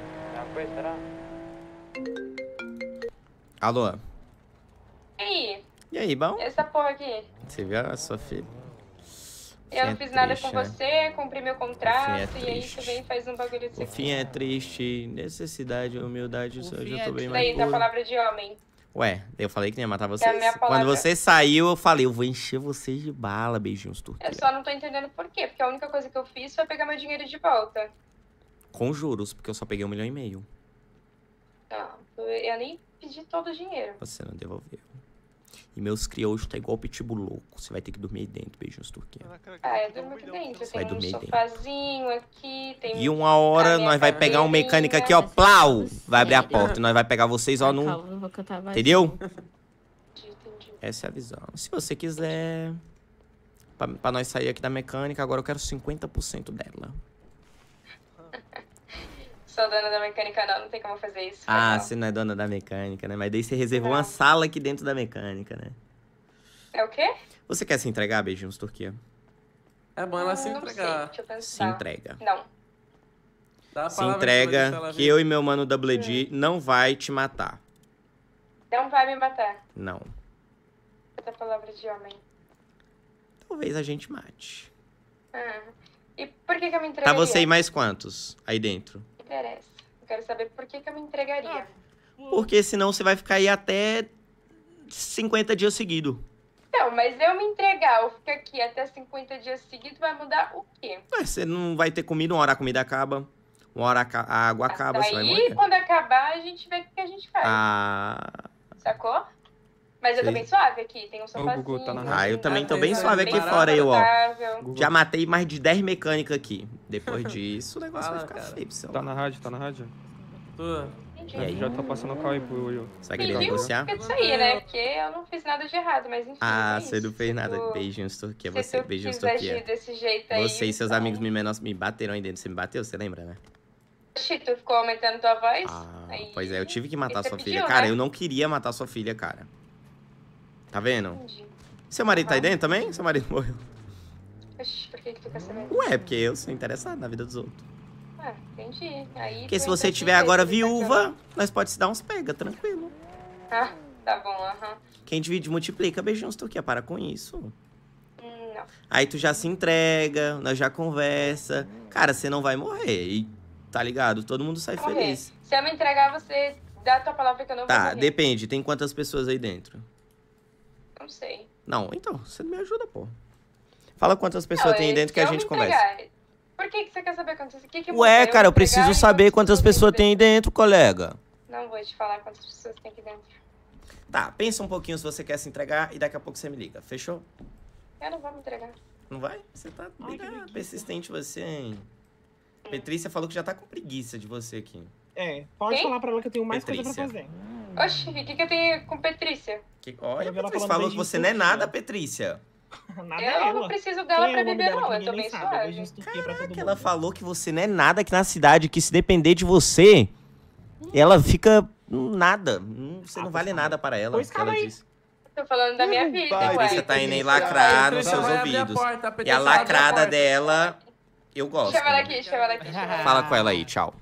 Alô? E aí? E aí, bom? Essa porra aqui. Você viu a sua filha? Eu não fiz nada com né? você, cumpri meu contrato, O fim é e aí triste. tu vem e faz um bagulho desse O aqui. fim é triste, necessidade, humildade, isso eu já tô bem mais Daí da puro. palavra de homem. Ué, eu falei que não ia matar Que é a vocês. minha palavra. Quando você saiu, eu falei, eu vou encher vocês de bala, beijinhos turquia. Eu só não tô entendendo por quê, porque a única coisa que eu fiz foi pegar meu dinheiro de volta. Com juros, porque eu só peguei 1,5 milhão. Não, eu nem pedi todo o dinheiro. Você não devolveu. E meus crioulos tá igual pitbull louco. Você vai ter que dormir aí dentro, beijinhos turquia. Ah, eu durmo aqui dentro. Vai Tem um dormir dentro. sofazinho aqui, tem E uma hora a minha nós vai pegar um mecânico aqui, ó, plau! Vai abrir a porta e nós vai pegar vocês, ó, no... Entendeu? Essa é a visão. Se você quiser... Pra nós sair aqui da mecânica, agora eu quero 50% dela. Sou dona da mecânica, não tem como fazer isso. Ah, você não é dona da mecânica, né? Mas daí você reservou uma sala aqui dentro da mecânica, né? É o quê? Você quer se entregar, beijinhos, Turquia? É bom ela se Não entregar. sei, deixa eu pensar. Se entrega. Não. Dá a Se palavra entrega pra ela que ver. eu e meu mano Double D não vai te matar. Não vai me matar. Não. Essa palavra de homem. Talvez a gente mate. E por que eu me entregaria? Tá você e mais quantos aí dentro? Me interessa. Eu quero saber por que eu me entregaria. Porque senão você vai ficar aí até 50 dias seguidos. Não, mas eu me entregar, eu ficar aqui até 50 dias seguidos, vai mudar o quê? Você não vai ter comida, uma hora a comida acaba, uma hora a água acaba, você vai Daí, morrer. quando acabar, a gente vê o que a gente faz. Sacou? Mas eu tô Sei. bem suave aqui, tem um sofazinho. Gugu tá na eu também tô bem suave aqui fora, eu, ó. Já matei mais de 10 mecânicos aqui. Depois disso, o negócio vai ficar feio, pessoal. Tá na rádio? Tô. E aí? Já tá passando o carro aí pro Will. Você vai querer negociar? Fica disso aí, né? Porque eu não fiz nada de errado, mas enfim. Ah, é você não isso. fez nada. Tu- Beijinhos, Turquia. se Você, tu beijinhos, quiser Turquia. agir desse jeito aí, Você e seus então. amigos me bateram aí dentro. Você me bateu, você lembra, né? Oxi, tu ficou aumentando tua voz? Aí, Pois é, eu tive que matar você sua pediu, filha. Cara, né? eu não queria matar sua filha, cara. Tá vendo? Seu marido tá aí dentro também? Seu marido morreu. Oxi, por que tu quer saber? Ué, porque eu sou interessado na vida dos outros. Ah, entendi. Aí Porque tu se você entendi tiver mesmo, agora tá viúva, nós pode se dar uns pega, tranquilo. Ah, tá bom, aham. Quem divide multiplica, beijinhos, Turquia. Para com isso. Não. Aí tu já se entrega, nós já conversa. Cara, você não vai morrer. E tá ligado? Todo mundo sai Morrer. feliz. Se eu me entregar, você dá a tua palavra que eu não vou Tá, morrer. depende. Tem quantas pessoas aí dentro? Não sei. Não, então, você me ajuda, pô. Fala quantas pessoas Não, tem aí dentro que se a eu gente me conversa. entregar, por que você quer saber quantas... que muda? Ué, cara, eu me preciso entregar e saber quantas pessoas tem aí dentro, colega. Não vou te falar quantas pessoas tem aqui dentro. Tá, pensa um pouquinho se você quer se entregar e daqui a pouco você me liga. Fechou? Eu não vou me entregar. Não vai? Você tá persistente você, hein? Petrícia falou que já tá com preguiça de você aqui. É, pode Quem? falar pra ela que eu tenho mais coisa pra Petrícia. fazer. Oxi, o que eu tenho com Patrícia? Olha, Quero ver ela Petrícia falando falou que beijinho você não é nada, Petrícia. Nada Eu não ela. preciso dela Quem é pra o nome beber, dela não. que Eu tô ninguém bem sabe? suave. Beijinhos Turquia pra todo mundo. Ela falou que você não é nada aqui na cidade, que se depender de você, ela fica nada. Você não vale nada para ela, Pois que ela calma aí. disse. Tô falando da minha vida, ué. Você tá indo aí lacrar nos seus vai abrir a ouvidos. porta, a E a Petrícia vai abrir a lacrada porta. dela, eu gosto. Chama ela aqui, chama ela aqui, chama ela aqui. Fala com ela aí, tchau.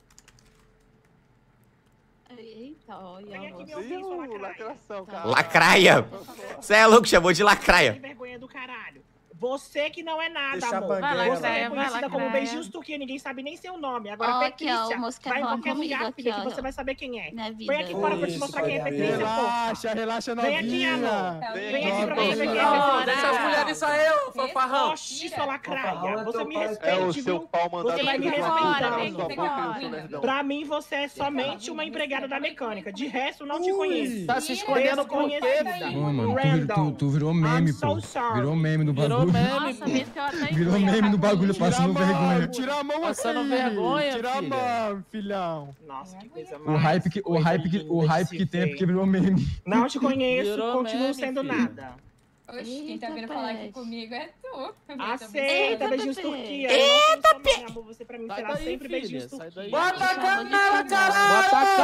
Eita, olha. Lacração, cara. Lacraia? Você é louco, chamou de lacraia. Vergonha do caralho. Você que não é nada, Deixa a amor. banguela. Você é Vai conhecida como lacraia. Beijinhos Turquia, ninguém sabe nem seu nome. Agora, Ó, aqui, ó, Patrícia, o moço quer vai em falar qualquer comigo lugar, aqui, filha, que ó, você vai saber quem é. minha Vem vida. aqui fora pra te mostrar quem é Patrícia, porra. Relaxa, Vem aqui, novinha. amor. Vem aqui pra Joga você ver quem é aí. Patrícia. Deixa as mulheres sair, ô fanfarrão. Oxi, sua lacraia. Você me É o respeite, seu viu? pau mandado Você vai me pelo respeitar. na sua boca, seu lerdão. Pra mim, você é somente uma empregada da mecânica. De resto, não te conheço. Tá se escondendo por quê, Desconhecida. Ô, mano, Random. tu virou meme, I'm pô. so sorry. Virou meme do Virou bagulho. meme, Nossa, mesmo que eu até Virou meme do bagulho, passando vergonha. Tira a mão Passando assim. vergonha, Tira a filha. mão, filhão. Nossa, que coisa O hype que tem é porque virou meme. Não te conheço, Virou continuo meme, sendo filho. nada. Oxi, quem tá vindo falar aqui comigo é tu. Aceita, beijinhos Pepe. Turquia. Eita, Pepe! Amor, você pra mim Sai será daí, sempre filha, beijinhos sai Turquia. daí. Bota a cara, cara, caralho! Bota a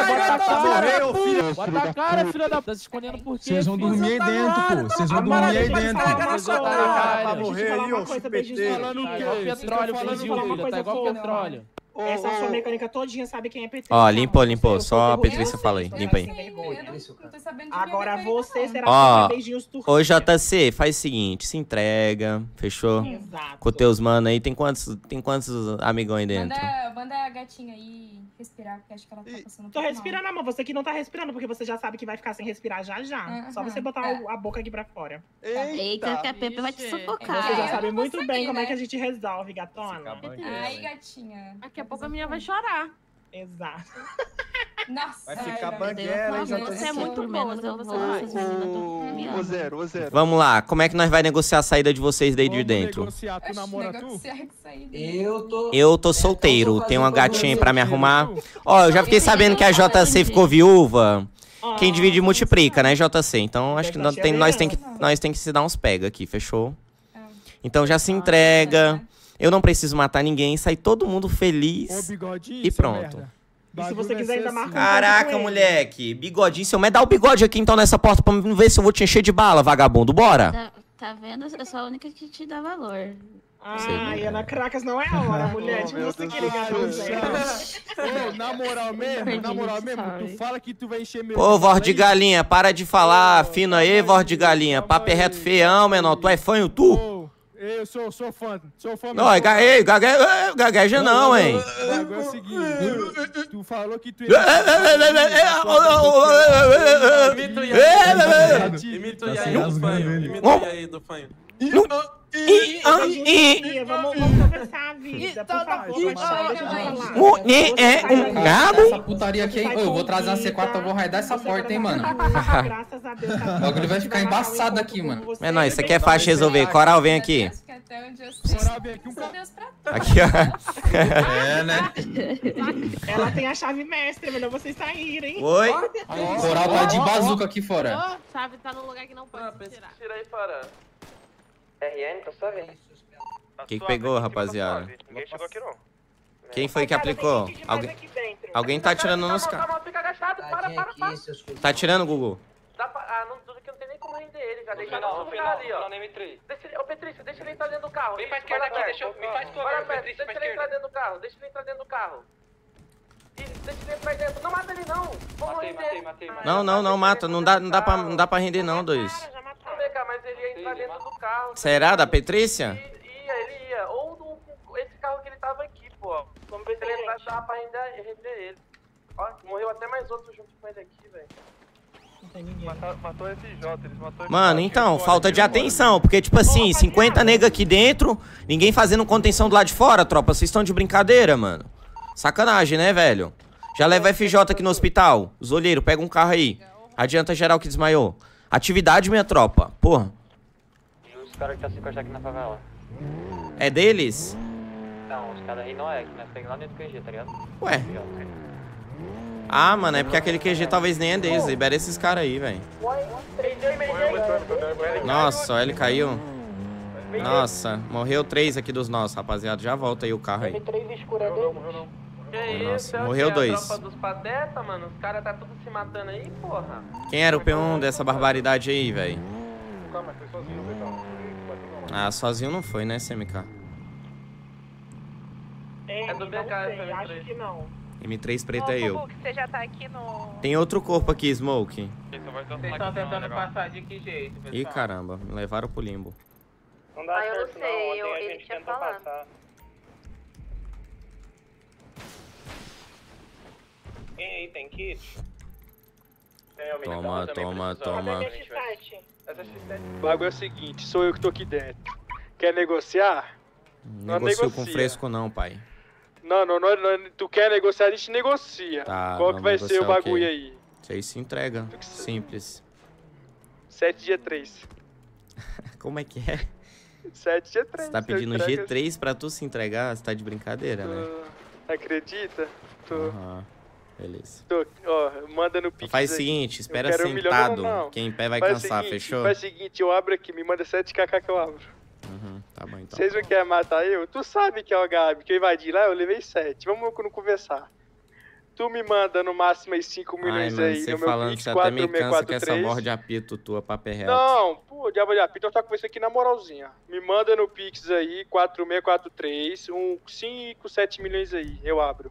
cara, Bota a cara, filha da... Tá se escondendo por quê? Vocês vão filho? dormir aí dentro, pô. Vocês vão dormir aí dentro. Vocês vão Pra estar morrer aí, ó, chupete. Falando o Tá quê? igual Vocês petróleo, estão falando fuzil, uma filha. coisa Tá igual fofa. petróleo. Essa sua mecânica todinha sabe quem é Patrícia. Ó, limpou, limpou. Eu Só a sou Petrícia terrorista, fala aí. sem Limpa aí. vergonha. Eu não tô sabendo de Agora minha mecânica, você não. será Ó, sempre beijinhos Turquia. ô JC, faz o seguinte, se entrega, fechou? Exato. Com teus mano aí, tem quantos amigão aí dentro? Manda a gatinha aí respirar, porque acho que ela tá passando Tô por mal. respirando, amor. Você que não tá respirando, porque você já sabe que vai ficar sem respirar já já. Só você botar a boca aqui pra fora. Eita, que a Pepe vai te sufocar. Você já eu sabe não muito consegui, bem como é né? que a gente resolve, gatona. Ai, gatinha. Daqui a pouco a minha vai chorar. Exato. Nossa. Vai ficar ai, banguela, hein, Você é muito boa, eu vou essas meninas do... Ô, Zero, ô, Zero. Vamos lá, como é que nós vai negociar a saída de vocês daí de dentro? Negociar, tu namora tu? negociar isso aí. Eu tô solteiro, tenho uma gatinha aí pra me arrumar. Ó, eu já fiquei sabendo que a JC ficou viúva. Quem divide multiplica, né, JC? Então acho que nós tem que se dar uns pega aqui, fechou? Então já se entrega. Eu não preciso matar ninguém, sai todo mundo feliz Ô, bigodinho, e seu pronto. merda. E se você quiser ainda marcar Caraca, moleque. Bigodinho, seu dá o bigode aqui então nessa porta pra ver se eu vou te encher de bala, vagabundo. Bora. Tá vendo? Eu sou a única que te dá valor. Ai, Ana Cracas não é a hora, mulher. De você querer ganhar na moral mesmo, tu fala que tu vai encher meu... Ô, voz de galinha, para de falar fino aí, voz de galinha. Papo é reto feião, menor. Tu é fanho, tu? Eu sou fã Não, gagueja não, hein? É o seguinte, tu falou que tu Imita o Yaí do fanho. Vamos conversar a vida, por favor. É um gado? Essa putaria aqui, hein? Eu vou trazer uma C4, eu vou raidar essa porta, hein, mano. O bagulho vai ficar embaçado aqui, mano. É nóis, isso aqui é fácil de resolver. Coral, vem aqui. Aqui, ó. É, né? Ela tem a chave mestre, é melhor vocês saírem. Oi? Coral tá de bazuca aqui fora. A chave tá no lugar que não pode tirar. Tira aí fora. RN, tá só vendo. Quem que pegou, rapaziada? Ninguém chegou aqui, não. Quem foi que aplicou? Alguém tá atirando nos caras. Fica agachado, para. Tá atirando, Gugu? Tudo que não tem nem como render ele, já deixa ele no lugar ali, ó. Ô, Petrícia, deixa ele entrar dentro do carro. Vem pra esquerda aqui, me faz cover, Petrícia, deixa ele entrar dentro do carro, deixa ele entrar dentro do carro. Isso, deixa ele entrar dentro. Não mata ele, não. Vamos render. Matei. Não, mata. Não dá pra render, não, dois. Vem cá, mas ele ia entrar dentro do carro. Será? Da Petrícia? Ele ia. Ou esse carro que ele tava aqui, pô. Vamos ver se ele entrar, dá pra render ele. Ó, morreu até mais outro junto com ele aqui, velho. Matou esse J, eles matou. Mano, então, falta de atenção. Porque, tipo assim, 50 nega aqui dentro, ninguém fazendo contenção do lado de fora, tropa. Vocês estão de brincadeira, mano. Sacanagem, né, velho? Já leva FJ aqui no hospital. Os olheiros, pega um carro aí. Adianta geral que desmaiou. Atividade, minha tropa. Porra. E os caras que tá se encostando aqui na favela? É deles? Não, os caras aí não é, que nós pegamos lá dentro do QG, tá ligado? Ué. Ah, mano, é porque aquele QG talvez nem é deles. Libera esses caras aí, velho. Nossa, ó, ele caiu. Nossa, morreu 3 aqui dos nossos, rapaziada. Já volta aí o carro aí. Nossa, morreu 2. Tropa dos pateta, mano. Os caras tá tudo se matando aí, porra. Quem era o P1 dessa barbaridade aí, velho? Calma, foi sozinho, BK. Ah, sozinho não foi, né, CMK? É do BK, acho que não. M3 preto é eu. Você já tá aqui no... Tem outro corpo aqui, Smoke. Vocês estão tentando passar de que jeito, pessoal? Ih, caramba, me levaram pro limbo. Não dá eu não certo, sei, não. Ontem a ele gente tinha tentou falado. passar. Quem aí tem kit? Tem alguém que Toma. O bagulho é o seguinte, sou eu que tô aqui dentro. Quer negociar? Não negocio com fresco não, pai. Não, tu quer negociar, a gente negocia. Tá, qual que vai ser o bagulho aí? Isso aí se entrega. Simples. 7 dia 3. Como é que é? 7 dia 3. Você tá pedindo G3 pra tu se entregar? Você tá de brincadeira, né? Acredita? Tô. Beleza. Ó, manda no Pix. Faz o seguinte, espera sentado. Quem em pé vai cansar, fechou? Faz o seguinte, eu abro aqui, me manda 7kk que eu abro. Tá bom então. Vocês não querem matar eu? Tu sabe que é o Gabi, que eu invadi lá, eu levei 7. Vamos não conversar. Tu me manda no máximo aí 5 milhões aí você no meu falando, Pix, você até me cansa com 4643. essa borda de apito tua, papo é reto. Não, pô, diabo de apito, eu tô com isso aqui na moralzinha. Me manda no Pix aí, 4643, 5, 7 milhões aí, eu abro.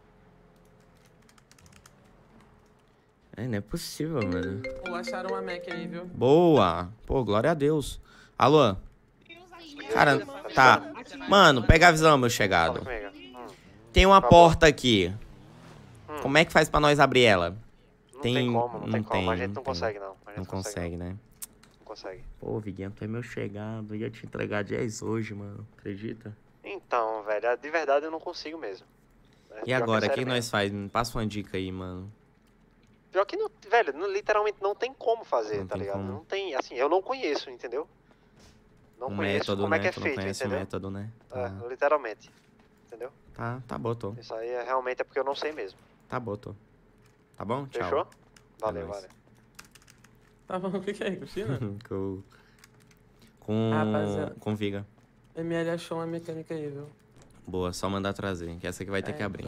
Não é possível, mano. Pô, acharam uma Mac aí, viu? Boa! Pô, glória a Deus. Alô? Cara, tá. Mano, pega a visão, meu chegado. Tem uma porta aqui. Como é que faz pra nós abrir ela? Não tem como. A gente não consegue, não. Não consegue, né? Não consegue. Pô, Viguinho, tu é meu chegado. Eu ia te entregar 10 hoje, mano. Acredita? Então, velho, de verdade eu não consigo mesmo. E agora, o que nós faz? Me passa uma dica aí, mano. Pior que, não, velho, literalmente não tem como fazer, Não tá tem ligado? como. Não tem, assim, eu não conheço, entendeu? Não conheço Método, como é que é tu não feito, conhece entendeu? o método, né? É, literalmente, entendeu? Tá bom, tô. Isso aí realmente é porque eu não sei mesmo. Tá bom, tô. Tá bom? Tchau. Fechou? Valeu, É nóis. valeu. Tá bom, o que é, Cristina? Com Rapaziada. Viga. ML achou uma mecânica aí, viu? Boa, só mandar trazer, que essa aqui vai ter que abrir.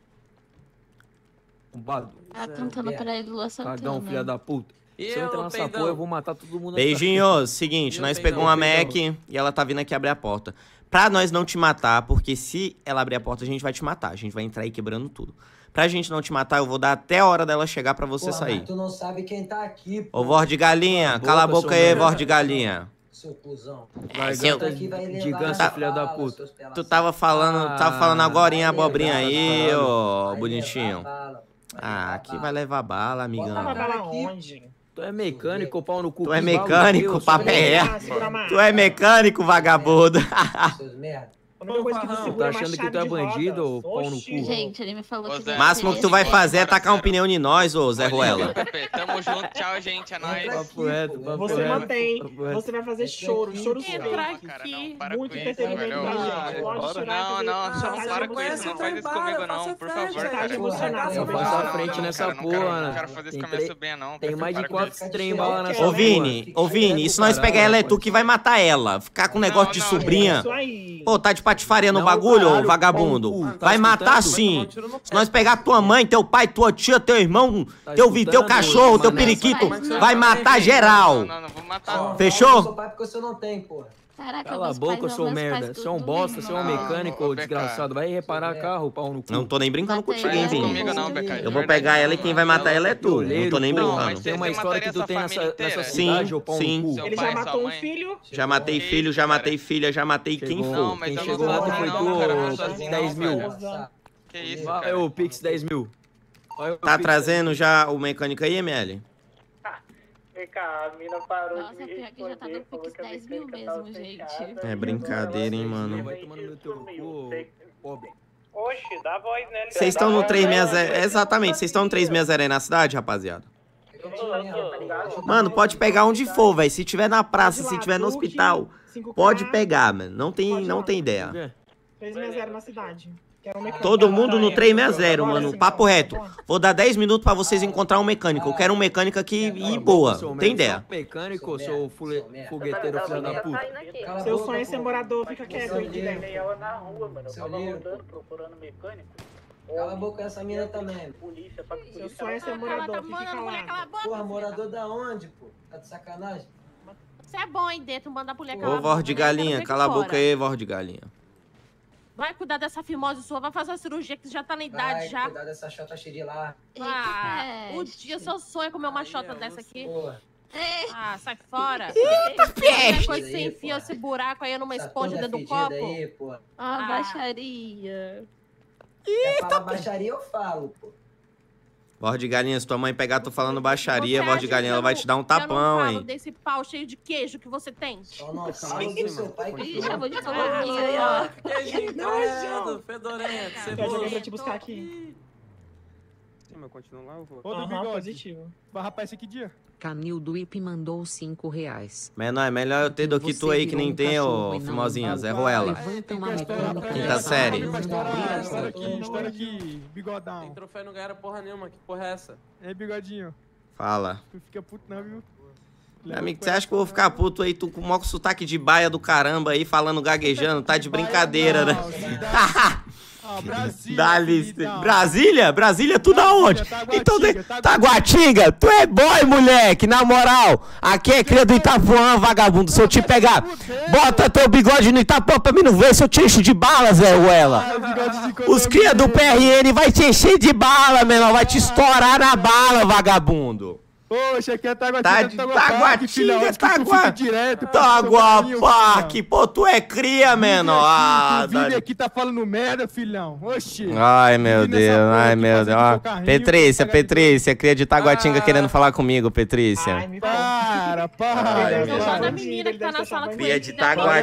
Apontando pra ele, Lua Santana. Cagão, filha da puta. Se eu entrar nessa porra, eu vou matar todo mundo. Beijinhos, seguinte, nós pegamos uma Mac e ela tá vindo aqui abrir a porta. Pra nós não te matar, porque se ela abrir a porta, a gente vai te matar. A gente vai entrar aí quebrando tudo. Pra gente não te matar, eu vou dar até a hora dela chegar pra você sair. Mas tu não sabe quem tá aqui, pô. Ô, voz de galinha, cala a boca aí, voz de galinha. Seu cuzão. Garganta de ganso, filha da puta. Tu tava falando agorinha, abobrinha aí, ô bonitinho. Ah, aqui vai levar bala, amigão. Bala onde? Tu é mecânico, pau no cu. Tu é mecânico, papé. Tu é mecânico, vagabundo. Tá achando que tu é bandido, ou pau no cu? Gente, ele me falou que... O máximo que tu vai fazer é tacar um pneu em nós, ô Zé Ruela. Tamo junto, tchau, gente, é nóis. Você mantém, você vai fazer choro muito entretenimento pra gente. Pode chorar. Não, só não para com isso, não faz isso comigo não, por favor, cara. Eu faço a frente nessa porra, Não quero fazer esse começo bem, não. Tem mais de 4 trem bala nessa porra. Ô Vini, e se nós pegar ela, é tu que vai matar ela. Ficar com negócio de sobrinha. Pô, tá de patifaria no bagulho, ô vagabundo? Vai matar sim. Se nós pegar tua mãe, teu pai, tua tia, teu irmão, teu cachorro, teu periquito, vai matar geral. Não, vou matar. Fechou? Caraca, cala a boca, seu merda. Você é um bosta, você é um mecânico, desgraçado. Vai reparar carro, pau no cu. Não tô nem brincando contigo, hein, Vini. Eu vou pegar ela e quem vai matar ela é tu. Não tô nem brincando. Tem uma história que tu tem nessa cidade, ô pau no cu. Ele já matou um filho? Já matei filho, já matei filha, já matei quem for. Quem chegou lá foi tu, 10 mil. Que isso, cara? O Pix 10 mil. Tá trazendo já o mecânico aí, ML? Vem cá, a mina parou de me responder. Nossa, já tá no Pix 10 mil mesmo, gente. É brincadeira, hein, mano. Vai tomando no teu cu, pobre. Oxe, dá voz nele. Vocês estão no 360... Exatamente, vocês estão no 360 aí na cidade, rapaziada? Mano, pode pegar onde for, velho. Se tiver na praça, se tiver no hospital, pode pegar, mano. Não tem ideia. 360 na cidade. Todo mundo no 360, mano. Papo reto. Vou dar 10 minutos pra vocês encontrar um mecânico. Eu quero um mecânico aqui e boa. Tem ideia? Mecânico, sou fogueteiro, filho da puta. Seu sonho é ser morador, fica quieto. Eu peguei ela na rua, mano. Eu tava rodando, procurando mecânico. Cala a boca essa mina também. Polícia, só que seu sonho é ser morador, fica calado. Porra, morador da onde, pô? Tá de sacanagem? Você é bom, hein, dentro, manda a mulher calar a boca. Ô, voz de galinha, cala a boca aí, voz de galinha. Vai cuidar dessa fimose sua, vai fazer a cirurgia que já tá na idade já. Vai cuidar dessa chota cheia lá. O dia seu sonho é comer uma chota dessa aqui. Ah, sai fora. Peste! Coisa que você enfia esse buraco aí numa esponja dentro do copo. Aí, baixaria. Quer falar baixaria, eu falo, pô. Voz de galinha, se tua mãe pegar tu falando baixaria, voz de galinha, ela vai te dar um tapão, hein? Eu não falo desse pau cheio de queijo que você tem. Só não falo do seu pai que chamou de coloquinha aí, ó. Queijinho nojento, fedorento. Eu joguei pra te buscar aqui. Sim, mas continua lá, eu vou. Ô, do bigode. Positivo. Vai rapaz, esse que dia? Camil do IP mandou R$5. Menor, é melhor eu ter do que tu aí que nem tem, ô Fimosinha, Zé Ruela. Quinta série. História aqui, bigodão. Tem troféu, não ganharam porra nenhuma, que porra é essa? Ei, bigodinho. Fala. Tu fica puto não, viu? Meu amigo, você acha que eu vou ficar puto aí, tu com o maior sotaque de baia do caramba aí, falando gaguejando, tá de brincadeira, né? Brasília? Brasília, tu da onde? Então, Taguatinga, tu é boy, moleque, na moral. Aqui é cria do Itapuã, vagabundo. Se eu te pegar, bota teu bigode no Itapuã pra mim não ver se eu te encho de bala, Zé Ruela. Os cria do PRN vai te encher de bala, menor, vai te estourar na bala, vagabundo. Poxa, aqui é Taguatinga, Taguaparque, pô, tu é cria, menor. Tu vive aqui, tá falando merda, filhão. Oxi. Ai, meu Deus, Petrícia, cria de Taguatinga querendo falar comigo, Petrícia. Ai, para. Cria de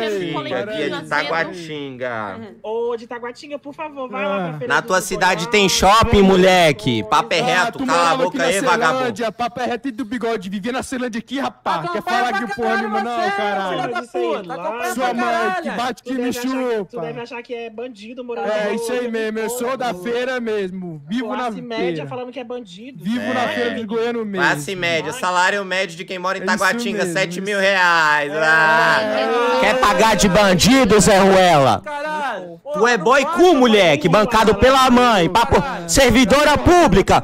Taguatinga, Ô, de Taguatinga, por favor, vai lá pra feira. Na tua cidade tem shopping, moleque. Papo é reto, cala a boca aí, vagabundo. Papo é reto do bigode, vivia na Ceilândia aqui, rapaz. Quer falar de porra nenhuma não, caralho. Sua mãe que bate que me chupa. Tu deve achar que é bandido, morador. É isso aí mesmo, eu sou da feira mesmo. Vivo na média falando que é bandido. Vivo na feira de Goiânia mesmo. Classe média, salário médio de quem mora em Taguatinga. Taguatinga, 7 mil reais. Quer pagar de bandido, Zé Ruela? Tu é boy cu, moleque, bancado pela mãe. Papo... Servidora pública,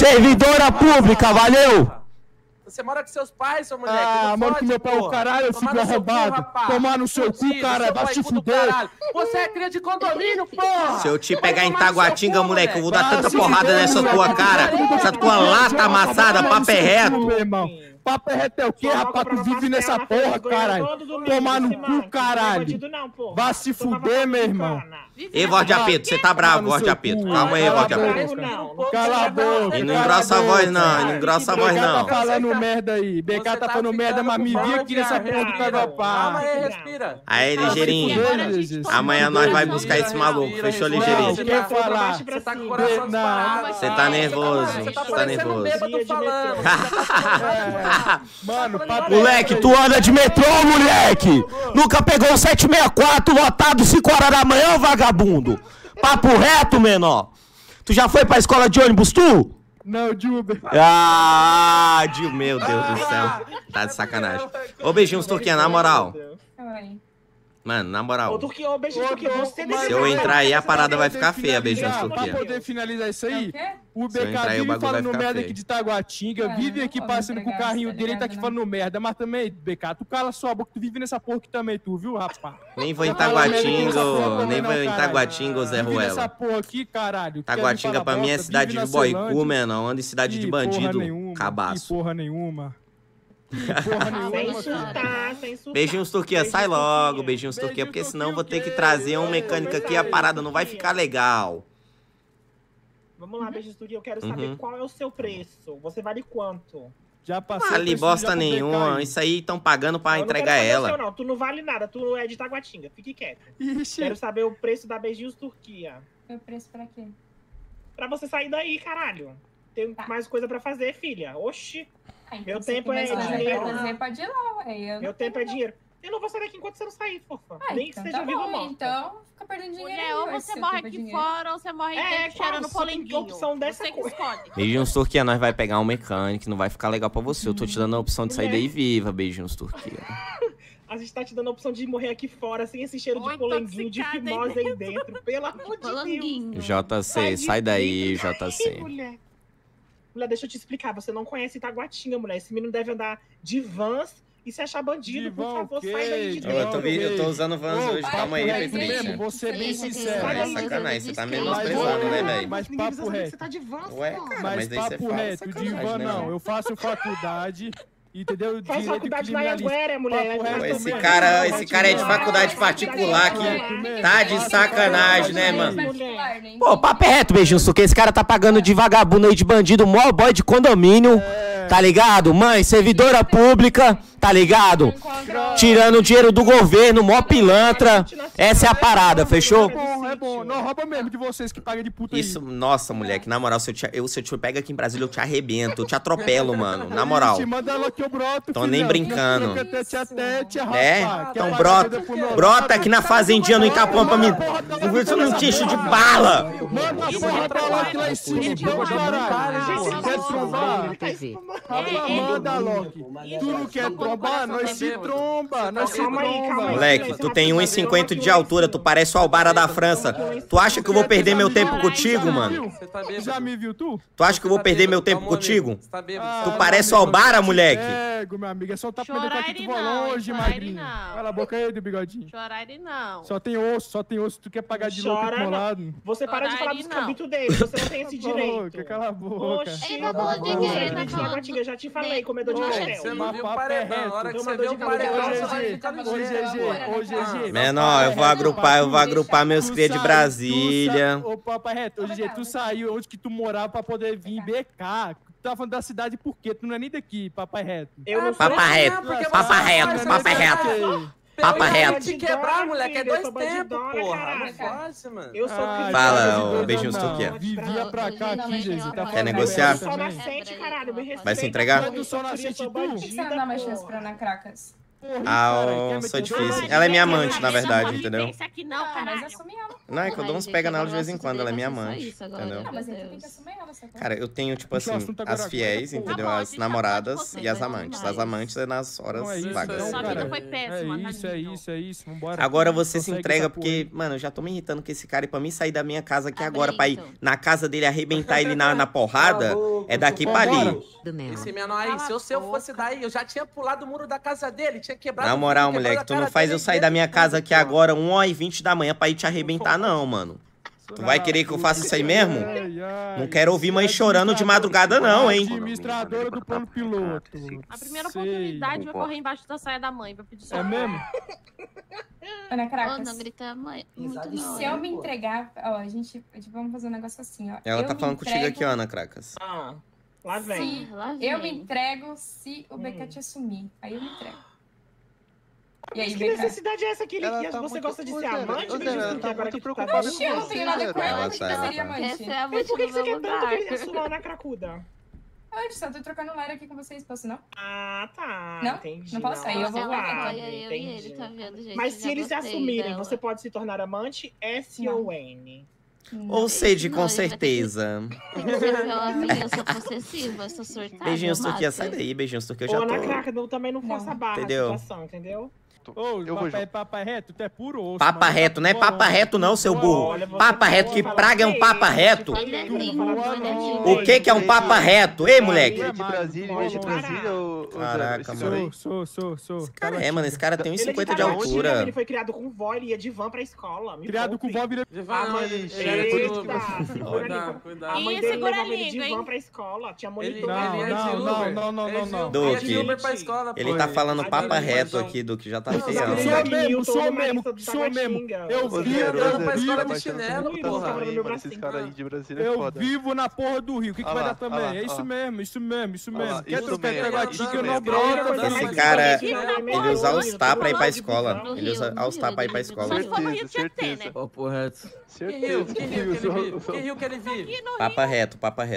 valeu? Você mora com seus pais, seu moleque. Ah, moro com meu pai, o caralho, filho arrombado. Tomar no seu cu, cara, vai se fuder. Você é cria de condomínio, porra. Se eu te pegar em Taguatinga, moleque, eu vou dar tanta porrada nessa tua cara. Essa tua lata amassada, papo é reto. Meu irmão. Papo é reto é o quê, rapaz? Tu vive nessa porra, caralho. Tomar no cu, caralho. Vai se fuder, meu irmão. Ei, voz de apito, você tá bravo, voz de apito. Calma aí, voz de apito. Cala a boca. E não engrossa a voz, não. Não engrossa a voz, não. Tá falando merda aí. BK tá falando merda, mas me vi aqui nessa porra do Cagapá. Calma aí, respira. Aí, ligeirinho. Amanhã nós vai buscar esse maluco. Fechou, ligeirinho? Quer falar? Você tá com o coração disparado. Você tá nervoso. Você tá nervoso. Mano, moleque, tu anda de metrô, moleque! Nunca pegou 764 lotado 5 horas da manhã, vagabundo! Papo reto, menor! Tu já foi pra escola de ônibus, tu? Não, de Uber. Ah, meu Deus do céu. Tá de sacanagem. Ô, beijinhos, Turquinha, na moral. Mano, na moral. Se eu entrar aí, a parada vai ficar feia, beijinhos, Turquinha. Pra poder finalizar isso aí, o BK vive falando merda aqui de Taguatinga, vive aqui passando com o carrinho dele e tá aqui falando merda. Mas também, BK, tu cala sua boca, tu vive nessa porra aqui também, tu, viu, rapaz? Nem vou em Taguatinga, Zé Ruela. Essa porra aqui, caralho. Taguatinga pra mim é cidade de boicu, menor. Anda em cidade de bandido, cabaço. Porra nenhuma. Beijinhos, Turquia, sai logo, beijinhos, Turquia, porque senão eu vou ter que trazer um mecânico aqui e a parada não vai ficar legal. Vamos lá, beijinhos, Turquia, eu quero saber qual é o seu preço. Você vale quanto? Já passou. Vale bosta nenhuma, isso aí estão pagando pra entregar ela. Não, tu não vale nada, tu é de Taguatinga, fique quieto. Quero saber o preço da Beijinhos Turquia. O preço pra quê? Pra você sair daí, caralho. Tem mais coisa pra fazer, filha. Oxi. Meu tempo é dinheiro. Pode ir lá, ué. Meu tempo é dinheiro. Eu não vou sair daqui enquanto você não sair, fofa. Nem que seja vivo ou morto. Então, fica perdendo dinheiro. Mulher, ou você morre aqui fora, ou você morre cheirando polenguinho. Opção dessa você que escolhe. Beijinhos, Turquia, nós vai pegar um mecânico, não vai ficar legal pra você. Eu tô te dando a opção de sair daí viva, beijinhos, Turquia. A gente tá te dando a opção de morrer aqui fora, sem esse cheiro de polenguinho, de fimose aí dentro. Pelo amor de Deus. JC, sai daí, JC. Mulher, deixa eu te explicar. Você não conhece Taguatinga, mulher. Esse menino deve andar de vans e se achar bandido. Por favor, sai daí de dentro. Eu tô usando vans hoje. Calma aí, Petrícia. Vou ser bem sincero. É sacanagem. Você tá menosprezando, né, velho? Mas papo reto. Você tá de vans, ué, cara, mas papo reto. De van, não. Eu faço faculdade... Entendeu? Faz faculdade na Anhanguera, mulher. Esse cara é de faculdade particular aqui. Tá de sacanagem, né, mano? Pô, papo é reto, beijinho, porque esse cara tá pagando de vagabundo aí, de bandido, mó boy de condomínio. Tá ligado? Mãe, servidora pública, tá ligado? Tirando o dinheiro do governo, mó pilantra. Essa é a parada, fechou? É bom. Não rouba mesmo de vocês que pagam de puta isso, aí. Nossa, moleque, na moral, se eu te pego aqui em Brasília, eu te arrebento, eu te atropelo, mano. Na moral. Manda ela que eu broto, tô nem brincando. É? Então brota aqui na fazendinha no Icapão pra mim. Você não te enche de bala. Manda a porra pra lá que lá em cima. Quer trombar? Manda, Loki. Tu não quer trombar? Nós se tromba. Moleque, tu tem 1,50 de altura, tu parece o Albara da França. Tu acha que eu vou perder meu tempo contigo, mano? Já me viu, tu? Tu acha que eu vou perder meu tempo contigo? Tu parece o Albara, moleque. Meu amigo, é só tá perdendo aqui, tu vai longe, magrinho. Cala a boca aí do bigodinho. Chorar ele não. Só tem osso, tu quer pagar de louco pro lado. Você para de falar dos cabitos dele, você não tem esse direito. Cala a boca. Oxi, eu já te falei, comedor de pastel. Você não viu o paredão, na hora que você vê o paredão, você vai ficar no GG. Menor, eu vou agrupar meus cria de Brasília. Ô, papai reto, GG, tu saiu onde que tu morava pra poder vir em BK. Tu tá falando da cidade por quê? Tu não é nem daqui, papai reto. Papai reto. Te quebrar, moleque, é 2 tempos, porra. Não faz, mano. Eu sou fala, beijinhos, Turquia. Vivia pra cá aqui, Jesus. Quer negociar? Vai se entregar? Por que você não dá mais chance pra Ana Cracas? Sou difícil. Ela é minha amante, na verdade, entendeu? Esse aqui não, mas assumir ela. Não, é que eu dou uns pega nela de vez em quando, ela é minha amante, entendeu? Mas então tem que assumir ela, sacou? Cara, eu tenho, tipo assim, as fiéis, entendeu? As namoradas e as amantes. As amantes é nas horas vagas. Sua vida foi péssima, É isso, vambora. Agora você se entrega porque, mano, eu já tô me irritando com esse cara e pra mim sair da minha casa aqui agora, pra ir na casa dele arrebentar ele na porrada, é daqui pra ali. Esse menor aí, se eu fosse daí, eu já tinha pulado o muro da casa dele, tinha quebrado. Na moral, moleque, tu não faz eu sair da minha casa aqui agora 1h20 da manhã pra ir te arrebentar, não, mano. Tu vai querer que eu faça isso aí mesmo? Não quero ouvir mãe chorando de madrugada, não, hein? Administradora do plano piloto. A primeira oportunidade vai correr embaixo da saia da mãe, vai pedir socorro. É mesmo? Ana Cracas. Não grita mãe. E se eu me entregar, ó, a gente vamos fazer um negócio assim, ó. Ela tá falando contigo aqui, ó, Ana Cracas. Lá vem. Eu me entrego se o BK te assumir. Aí eu me entrego. E aí, que necessidade é essa que ele quer? Você gosta de ser amante? Ela tá muito preocupada com eu não tenho nada com ela, porque tá. seria amante. Essa é a Mas por que você quer tanto lugar. que ele assuma na cracuda? Antes, só tô trocando lar aqui com vocês, posso não? Ah, tá. Não? Entendi. Não posso sair, eu vou lá. Mas se eles se assumirem, você pode se tornar amante S-O-N. Ou seja, com certeza. Eu sou possessiva, eu sou surtada. Beijinhos, Turquia, sai daí. Beijinhos, Turquia, eu já tô... Ana Craca, também não força a barra a situação, entendeu? Ô, papai reto, tu é puro osso. Papa reto, não é papa reto não, seu burro. Papa reto, que praga é um papa reto? O que é um papa reto? Ei, moleque. De Brasília ou... Caraca, mano. Sou. Esse cara é, mano, esse cara tem 1,50 de altura. Ele foi criado com vó, ele ia de van pra escola. Criado com vó, vira... A mãe dele levava ele de van pra escola. Tinha monitor. Não. Duque, ele tá falando papa reto aqui, Duque, já tá feio. Sou mesmo. Eu vivo na porra do Rio. O que vai dar também? É isso mesmo. Quer trocar pegar que eu não broto. Esse cara, ele usa All-Star pra ir pra escola. Ele usa All-Star pra ir pra escola. Certeza. Papo reto. Que rio que ele vive? Papa reto.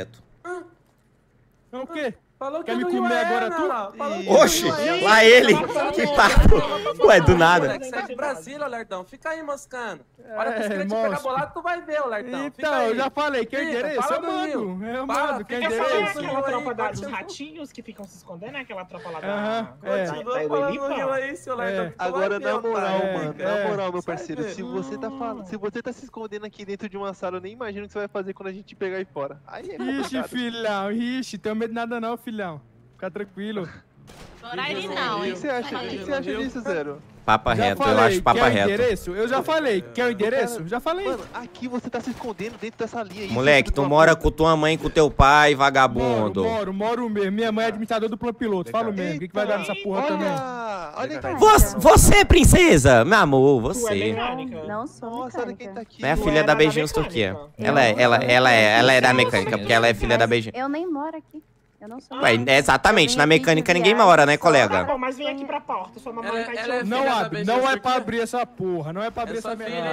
É o quê? Falou que quer me comer agora tu? Oxi, lá ele. Que papo. Ué, do nada. Você é de Brasília, Lertão. Fica aí moscando. Olha que se ele te pegar bolado, tu vai ver, Lertão. Então, eu já falei. Quer endereço? Eu mando. Quer endereço? Aquela tropa dos ratinhos que ficam se escondendo, aquela tropa lá da... Continua falando no rio aí, seu Lertão. Agora, na moral, mano. Na moral, meu parceiro. Se você tá se escondendo aqui dentro de uma sala, eu nem imagino o que você vai fazer quando a gente pegar aí fora. Aí é complicado. Ixi, filhão. Ixi, tenho medo de nada não, filhão. Fica tranquilo. Estourar ele não, hein? O que você acha disso, Zero? Papa reto, eu acho papa reto. Endereço? Eu já falei. Quer o endereço? Já falei. Mano, aqui você tá se escondendo dentro dessa linha aí. Moleque, tu mora com tua mãe, com teu pai, vagabundo. Moro mesmo. Minha mãe é administradora do plano piloto. Falo mesmo. O que vai dar nessa porra também? Olha você, princesa! Meu amor, você. Não sou mecânica. É a filha da Beijinhos Turquia. Ela é da mecânica, porque ela é filha da Beijinhos. Eu nem moro aqui. Eu não sou Ué, exatamente, na mecânica ninguém mora, né, colega? Tá bom, mas vem aqui pra porta, sua mamãe vai te ouvir. Não abre, não é pra abrir essa porra, não é pra abrir essa merda.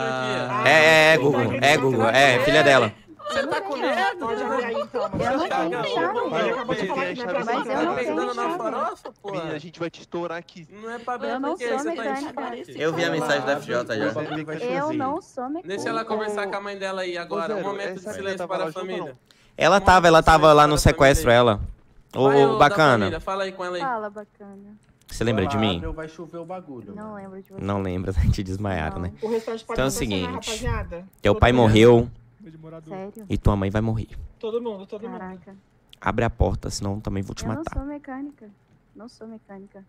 Gugu, é filha dela. Você tá com medo? Pode abrir aí, então. Eu não tenho chave. Ele acabou de falar que não é pra Mas eu não tenho na farofa, pô. A gente vai te estourar aqui. Não é pra abrir Eu não porque sou você tá mecânica. Eu vi a mensagem da FJ já. Eu não sou mecânica. Deixa ela conversar com a mãe dela aí agora. Um momento de silêncio para a família. Ela tava lá no sequestro, ela. Ô, bacana. Fala aí com ela aí. Fala, bacana. Você lembra de mim? Vai chover o bagulho. Não lembro de você. Não lembra, te desmaiaram, né? O restante pode Então é o conversar, seguinte, rapaziada. teu pai morreu Sério? e tua mãe vai morrer. Todo mundo. Caraca. Abre a porta, senão também vou te Eu não matar. sou mecânica. Não sou mecânica.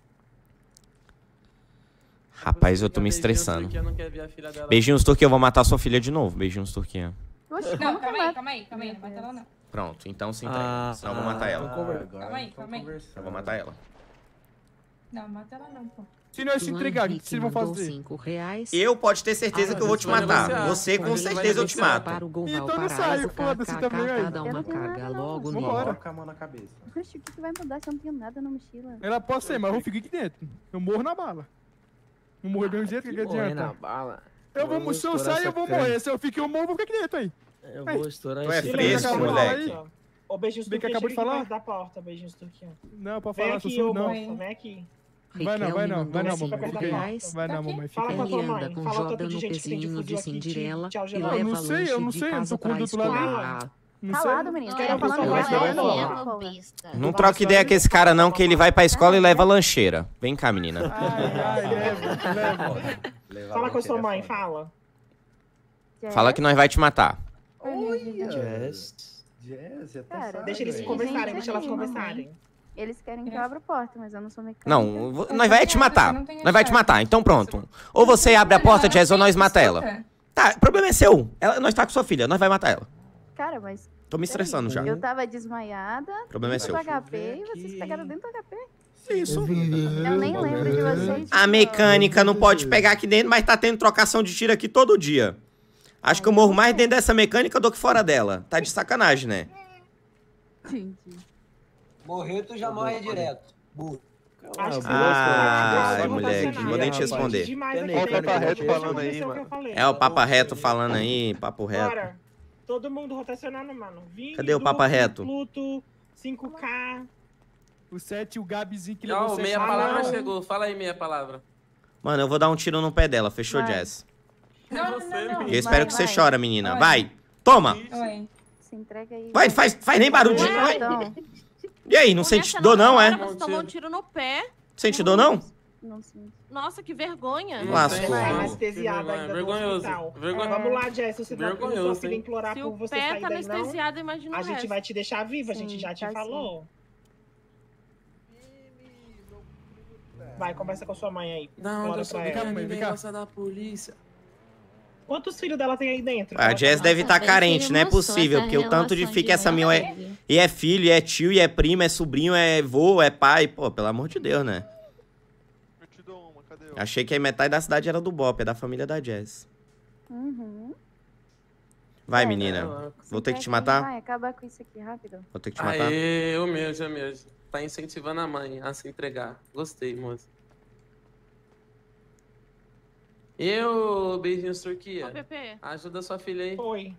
Rapaz, eu tô me estressando. Beijinhos, Turquia, eu vou matar sua filha de novo. Beijinhos, Turquia. Não, calma aí, não mata ela não. Pronto, então se entrega, senão eu vou matar ela. Calma aí. Eu vou matar ela. Não, mata ela não, pô. Se não se entregar, o que vocês vão fazer? Eu pode ter certeza que eu vou te matar. Você com certeza eu te mato. Então não sai, foda-se também aí. Eu não tenho nada não. Vambora. Com a mão na cabeça. Oxe, o que vai mudar se eu não tenho nada na mochila? Ela pode ser, mas eu fico aqui dentro. Eu morro na bala. Não morrer do mesmo jeito, que adianta? Se eu sair, eu vou morrer. Se eu fico, eu morro, vou ficar aqui dentro aí. Eu vou estourar Tu é fresco, moleque. Ô, beijinhos Turquia, acabou de falar? da porta, beijinhos Turquia. Não, pode Vem falar, aqui, sou surdo, não. Vem aqui. Vai não, mamãe. Vai não, mamãe. Fala com a tua mãe. Com Fala o tanto Jordan de no gente que tem de pezinho fuzil de aqui. Cinderela Tchau, e geral. leva Eu não sei, eu não de sei, eu casa tô com pra o outro lado. escola. Calado, menino. Quero falar Não troca ideia com esse cara não, que ele vai pra escola e leva lancheira. Vem cá, menina. Fala com a sua mãe, fala. Fala que nós vai te matar. Jazz, Deixa eles conversarem, deixa elas conversarem. Eles querem que eu abra a porta, mas eu não sou mecânica. Não, nós vai te matar. Nós vai te matar, então pronto. Ou você abre a porta, Jazz, ou nós mata ela. Tá, o problema é seu. Nós tá com sua filha, nós vai matar ela. Cara, mas... Tô me estressando já. Eu tava desmaiada. O problema é seu. Dentro do HP, e vocês pegaram dentro do HP. Isso. Eu nem lembro de vocês. A mecânica não pode pegar aqui dentro, mas tá tendo trocação de tiro aqui todo dia. Acho que eu morro mais dentro dessa mecânica do que fora dela. Tá de sacanagem, né? Morreu, tu já morre direto. Burro. Ai, moleque, vou nem te responder. Olha o papo reto falando aí, mano. É o papo reto falando aí, papo reto. Bora. Todo mundo rotacionando, mano. Vini, Cadê o papo reto? Pluto, 5K. O 7 e o Gabizinho que Não, levou 7. meia palavra chegou. Fala aí, meia palavra. Mano, eu vou dar um tiro no pé dela. Fechou, Jazz? Não. Eu espero que você chora, menina. Vai. Toma. Se entrega aí. Vai, faz nem barulho. Vai. E aí, não sente dor não, é? Você tomou um tiro no pé. Sente dor não? Não sinto. Nossa, que vergonha. Lascou. Anestesiada ainda vergonhoso. Vamos lá, Jess, você vai ver sua filha implorar Se por o você pé sair tá daí, não. anestesiado, imagina o A gente resto. vai te deixar viva, a gente Sim, já te tá falou. Vai, conversa com a sua mãe aí. Não, Bora eu sou pra ela. ninguém gosta da polícia. Quantos filhos dela tem aí dentro? A Jazz deve estar carente, não é possível, porque o tanto de filho que essa mil é... E é filho, e é tio, e é primo, é sobrinho, é vô, é pai. Pô, pelo amor de Deus, né? Achei que a metade da cidade era do Bop, é da família da Jazz. Vai, menina. Vou ter que te matar? Vai, acabar com isso aqui rápido. Vou ter que te matar. Aê, humilde. Tá incentivando a mãe a se entregar. Gostei, moça. Beijinhos, Turquia. Ô, Pepe. Ajuda sua filha aí. Oi.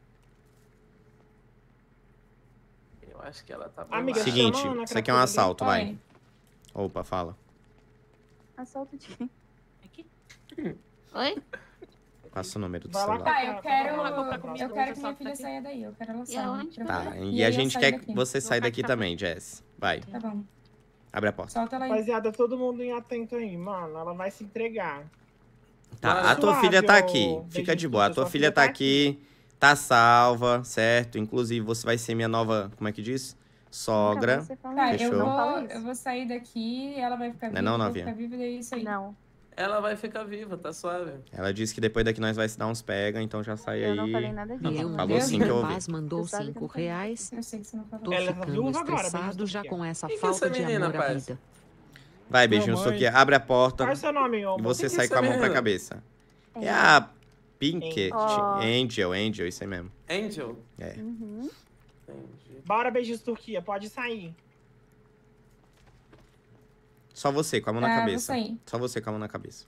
Eu acho que ela tá... Amiga, Seguinte, isso aqui é um assalto, vai. Opa, fala. Assalto de quem? Oi? Passa o número do Vai lá, celular. Tá, eu quero que minha filha saia daí. Eu quero ela sair. Tá, e a gente quer que você saia daqui também, Jess. Vai. Tá bom. Abre a porta. Solta ela aí. Rapaziada, todo mundo em atento aí, mano. Ela vai se entregar. Tá, a tua filha tá aqui. Fica de boa. A tua filha tá aqui, tá salva, certo? Inclusive, você vai ser minha nova, como é que diz? Sogra. Tá, Fechou? eu vou sair daqui, ela vai ficar viva, Não, eu vou novinha. ficar viva e é isso aí. Não. Ela vai ficar viva, tá suave. Ela disse que depois daqui nós vai se dar uns pega, então já sai aí. Eu não falei nada disso. Leão Falou sim que eu ouvi. Paz mandou 5 reais. Eu sei que você não falou. Tô Ela ficando viúva agora, estressado beijinho, já Sofia. com essa Quem que é falta essa de menina, amor à parça? vida. Vai, beijinho, Mamãe. Sofia. Abre a porta Qual é o seu nome, meu e amor? você Quem que é sai com a essa mão pra menina? cabeça. É a Pink. Oh. Angel, isso aí mesmo. Angel? É. Entendi. Bora, beijinhos, Turquia. Pode sair. Só você, com a mão na Vou cabeça. sair. Só você com a mão na cabeça.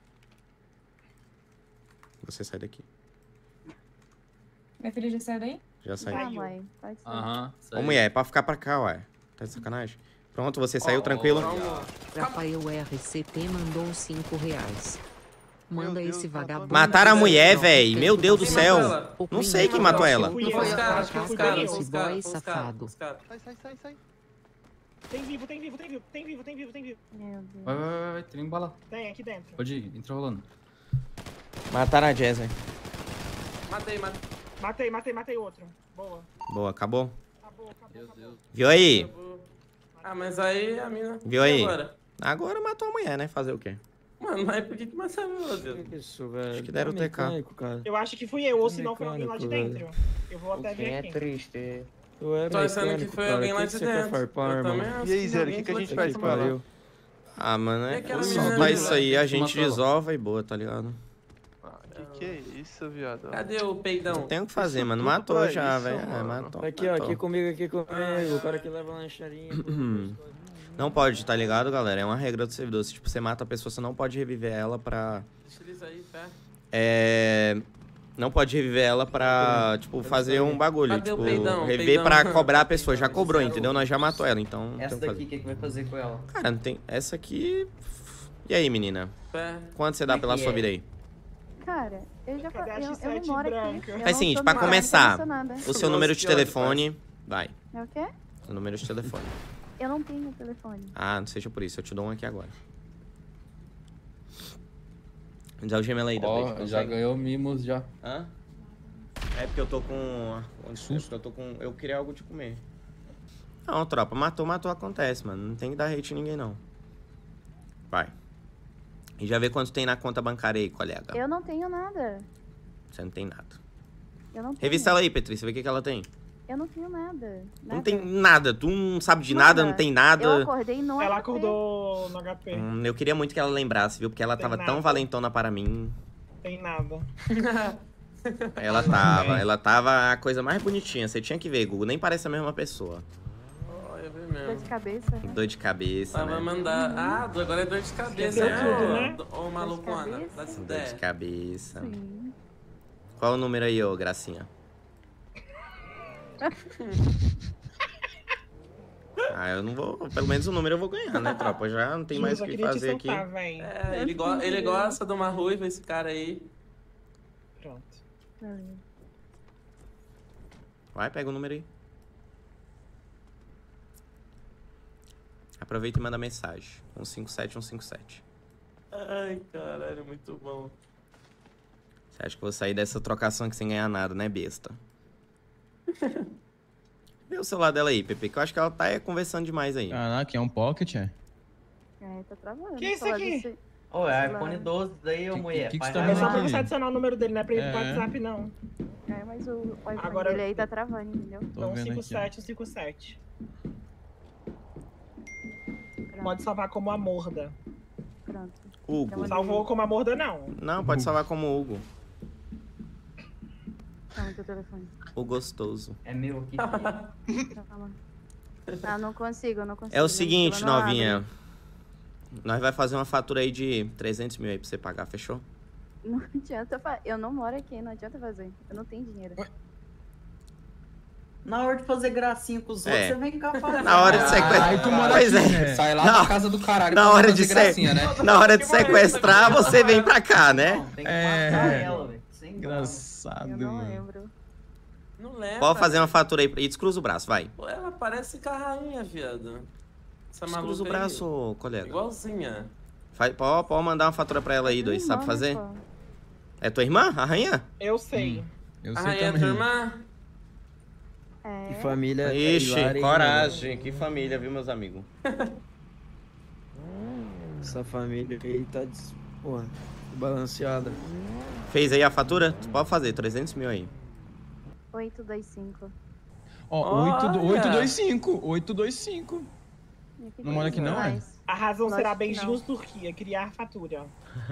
Você sai daqui. Minha filha já saiu daí? Já saiu. Ah, mãe, pode ser. Ô, mulher, é pra ficar pra cá, ué. Tá de sacanagem? Pronto, você saiu tranquilo? Rafael RCT mandou 5 reais. Manda esse vagabundo. Mataram a mulher, véi. Meu Deus do Quem céu. matou ela? Não sei quem matou ela. Fui eu. Foi os caras, Acho que fui Cara, eu. esse boy safado. Sai. Tem vivo. Meu Deus. Vai, tem bala. Tem, aqui dentro. Pode ir, entra rolando. Mataram a Jazz, velho. Matei outro. Boa. Boa, acabou? Acabou. Viu aí? Ah, mas aí a mina... Viu E aí? agora? Agora matou a mulher, né? Fazer o quê? Mano, mas por que mataram meu Deus? Isso, velho. Acho que deram o TK. Eu acho que fui eu, ou se não foi alguém lá de dentro. Eu vou até ver Quem é aqui. triste? Tu é Tô achando que mecânico, foi cara. alguém lá Que de você quer dentro. farpar, Eu também mano? acho E aí, Zero, o alguém que a gente foi faz de com ela? dentro. Ah, mano, E é aquela só menina pra ali, isso aí, a que gente matou ela? desova e boa, tá ligado? Que é isso, viado? Cadê o peidão? Não tem o que fazer, mano. tudo Matou pra já, isso, velho. É, mano. matou. Aqui, ó, matou. aqui comigo. O cara que leva a lancharinha. Não pode, tá ligado, galera? É uma regra do servidor. Se tipo, você mata a pessoa, você não pode reviver ela pra... Deixa eles aí, pé. Não pode reviver ela pra, tipo, fazer um bagulho. Cadê o Tipo, peidão? reviver Peidão. pra cobrar a pessoa. Já cobrou, entendeu? Nós já matou ela, então... Essa tem daqui, o que vai fazer com ela? Cara, não tem... Essa aqui... E aí, menina? É. Quanto você dá pela sua vida aí? Cara, eu já Cadê a eu X7 não moro branca? aqui. Eu É não seguinte, sou pra nada, começar, não sou nada. o seu número de telefone... Vai. É o quê? O número de telefone. Eu não tenho telefone. Ah, não seja por isso. Eu te dou um aqui agora. Dá o gêmeo aí, David. Já ganhou mimos, já. Hã? É porque eu tô com... Susto. Eu queria algo de comer. Não, tropa. Matou, acontece, mano. Não tem que dar hate em ninguém, não. Vai. E já vê quanto tem na conta bancária aí, colega. Eu não tenho nada. Você não tem nada. Eu não tenho. Revista ela aí, Petrícia. Vê o que ela tem. Eu não tenho nada. Não tem nada. Tu não sabe de nada, não tem nada. Eu acordei no Ela HP. acordou no HP. Eu queria muito que ela lembrasse, viu? Porque ela tava nada. tão valentona para mim. Tem nada. Ela tava a coisa mais bonitinha. Você tinha que ver, Google. Nem parece a mesma pessoa. Eu vi mesmo. Dor de cabeça. Dor de cabeça, né? Vai mandar... Ah, agora é dor de cabeça, Deu tudo, né? Ô, malucona, dá essa Dor ideia. de cabeça. Sim. Qual o número aí, ô, Gracinha? Eu não vou... Pelo menos o número eu vou ganhar, né, tropa? Já não tem mais o que fazer aqui. É, ele gosta de uma ruiva, esse cara aí. Pronto. Vai, pega o número aí. Aproveita e manda mensagem. 157, 157. Ai, caralho, muito bom. Você acha que eu vou sair dessa trocação aqui sem ganhar nada, né, besta? Vê o celular dela aí, Pepe, que eu acho que ela tá conversando demais aí. Caraca, é um pocket, é? É, tá travando. Que é isso aqui? Ô, é iPhone 12 daí, ô mulher. que você Pai, tá É só pra Aqui. você adicionar o número dele, não é pra ir pro É. WhatsApp, não. É, mas o iPhone Agora- dele aí tá travando, entendeu? Tô vendo aqui, ó. 157. Pode salvar como a Morda. Pronto. Hugo. Salvou como a Morda, não. Não, pode salvar como Hugo. Toma teu telefone. O gostoso. É meu aqui. Toma. Ah, não consigo. É o seguinte, Ela não novinha. abre. Nós vai fazer uma fatura aí de 300 mil aí pra você pagar, fechou? Não adianta Eu não moro aqui, não adianta fazer. Eu não tenho dinheiro. Na hora de fazer gracinha com os outros, É. você vem cá fazer. Na hora de sequestrar. Aí tu mora Pois aqui, é. né? Sai lá Na- da casa do caralho. Na pra hora, fazer gracinha, né? na hora de sequestrar, você vem pra cá, né? Tem que matar ela, velho. Sem dó. Engraçado, Eu não mano. lembro. Não lembra. Pode fazer uma fatura aí e descruza o braço, vai. Pô, ela parece com a rainha, viado. Essa Descruza o maluca aí. braço, ô, colega. Igualzinha. Pode mandar uma fatura pra ela aí, dois. Sabe Irmã, fazer? pô. É tua irmã, a rainha? Eu sei. Eu A sei rainha é tua também. irmã? É. Que família. Ixi, hilária, hein, coragem. Que família, viu, meus amigos? mano? Essa família aí tá porra, balanceada. Fez aí a fatura? Tu pode fazer, 300 mil aí. 825. Ó, Olha. 825. 825. E aqui Não mora aqui, não, é? A razão será Lógico que beijinhos não. Turquia, criar fatura.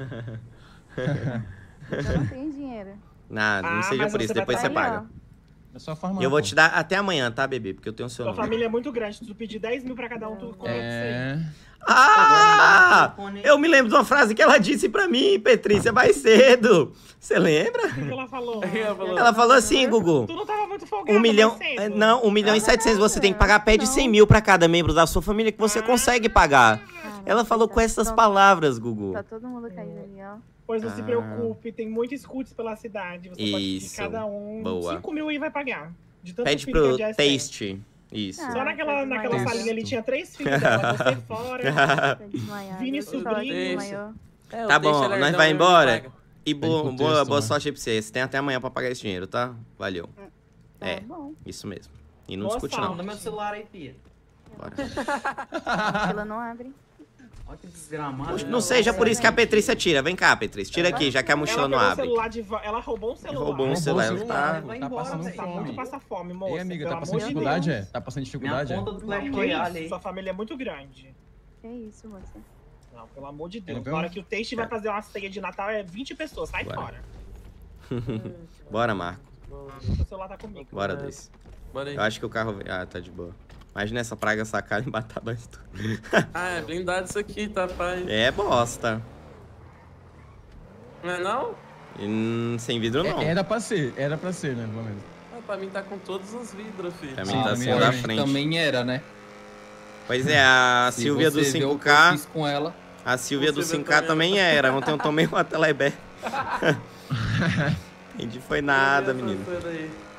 Eu não tenho dinheiro. Nada, não seja mas por isso, você vai depois você Aí, paga. ó. É só farmar. E eu vou pô. te dar até amanhã, tá, bebê? Porque eu tenho o seu Sua número. família é muito grande, se tu pedir 10 mil pra cada um, tu começa isso aí. É. Ah! Eu me lembro de uma frase que ela disse pra mim, Petrícia, mais cedo. Você lembra? O que ela falou? Ela falou assim, Gugu. Tu não tava muito folgado, 1 milhão. mais cedo? Não, 1 milhão e 700 você tem que pagar. Pede 100 mil pra cada membro da sua família que você consegue pagar. Ela falou com essas palavras, Gugu. Tá todo mundo caído ali, ó. Pois não se preocupe, tem muitos escudos pela cidade. Você pode pedir Isso, cada um. boa. 5 mil aí vai pagar. De tanto Pede filho que a pro Jess tem. Taste. Isso. Só naquela desmaiou. salinha ali tinha 3 filhos dela, você fora. Tá desmaiado. Vini Eu só sobrinho. desmaiou. É, Tá o bom, deixa nós lerdão, vai ele embora. paga. E Tem contexto, boa né? sorte aí pra você. Você tem até amanhã pra pagar esse dinheiro, tá? Valeu. É, Tá bom. isso mesmo. E não Boa discute sorte. não. Manda meu celular aí, filha. Bora. Ela não abre. Olha que desgramado. Não seja por isso que a Petrícia tira. Vem cá, Petrícia. Tira aqui, já que a mochila Ela não pegou o abre. celular de ela roubou um celular. Roubou um celular. Ela tá... Vai Tá embora, passando velho. Tá muito fome. passa fome, moça. Ei, amiga, pelo tá passando amor de dificuldade, Deus. é? Tá passando Minha dificuldade, é? conta do Clash Que Royale isso, aí. sua família é muito grande. Que isso, moça? Não, pelo amor de Deus. Quer ver Na hora um? que o Taste vai fazer uma ceia de Natal, é 20 pessoas. Sai Bora. fora. Bora, Marco. O celular tá comigo. Bora, dois. Bora aí. Eu acho que o carro... Ah, tá de boa. Imagina essa praga sacada e matar mais tudo. Ah, é blindado isso aqui, tá, pai? É bosta. Não é não? Sem vidro, não. Era pra ser, né? Pelo menos. Pra mim tá com todos os vidros, filho. Pra mim tá sendo da frente. Também era, né? Pois é, a Silvia do 5K... com ela. A Silvia do 5K também era. Ontem eu tomei uma telebé. A gente foi nada, menino.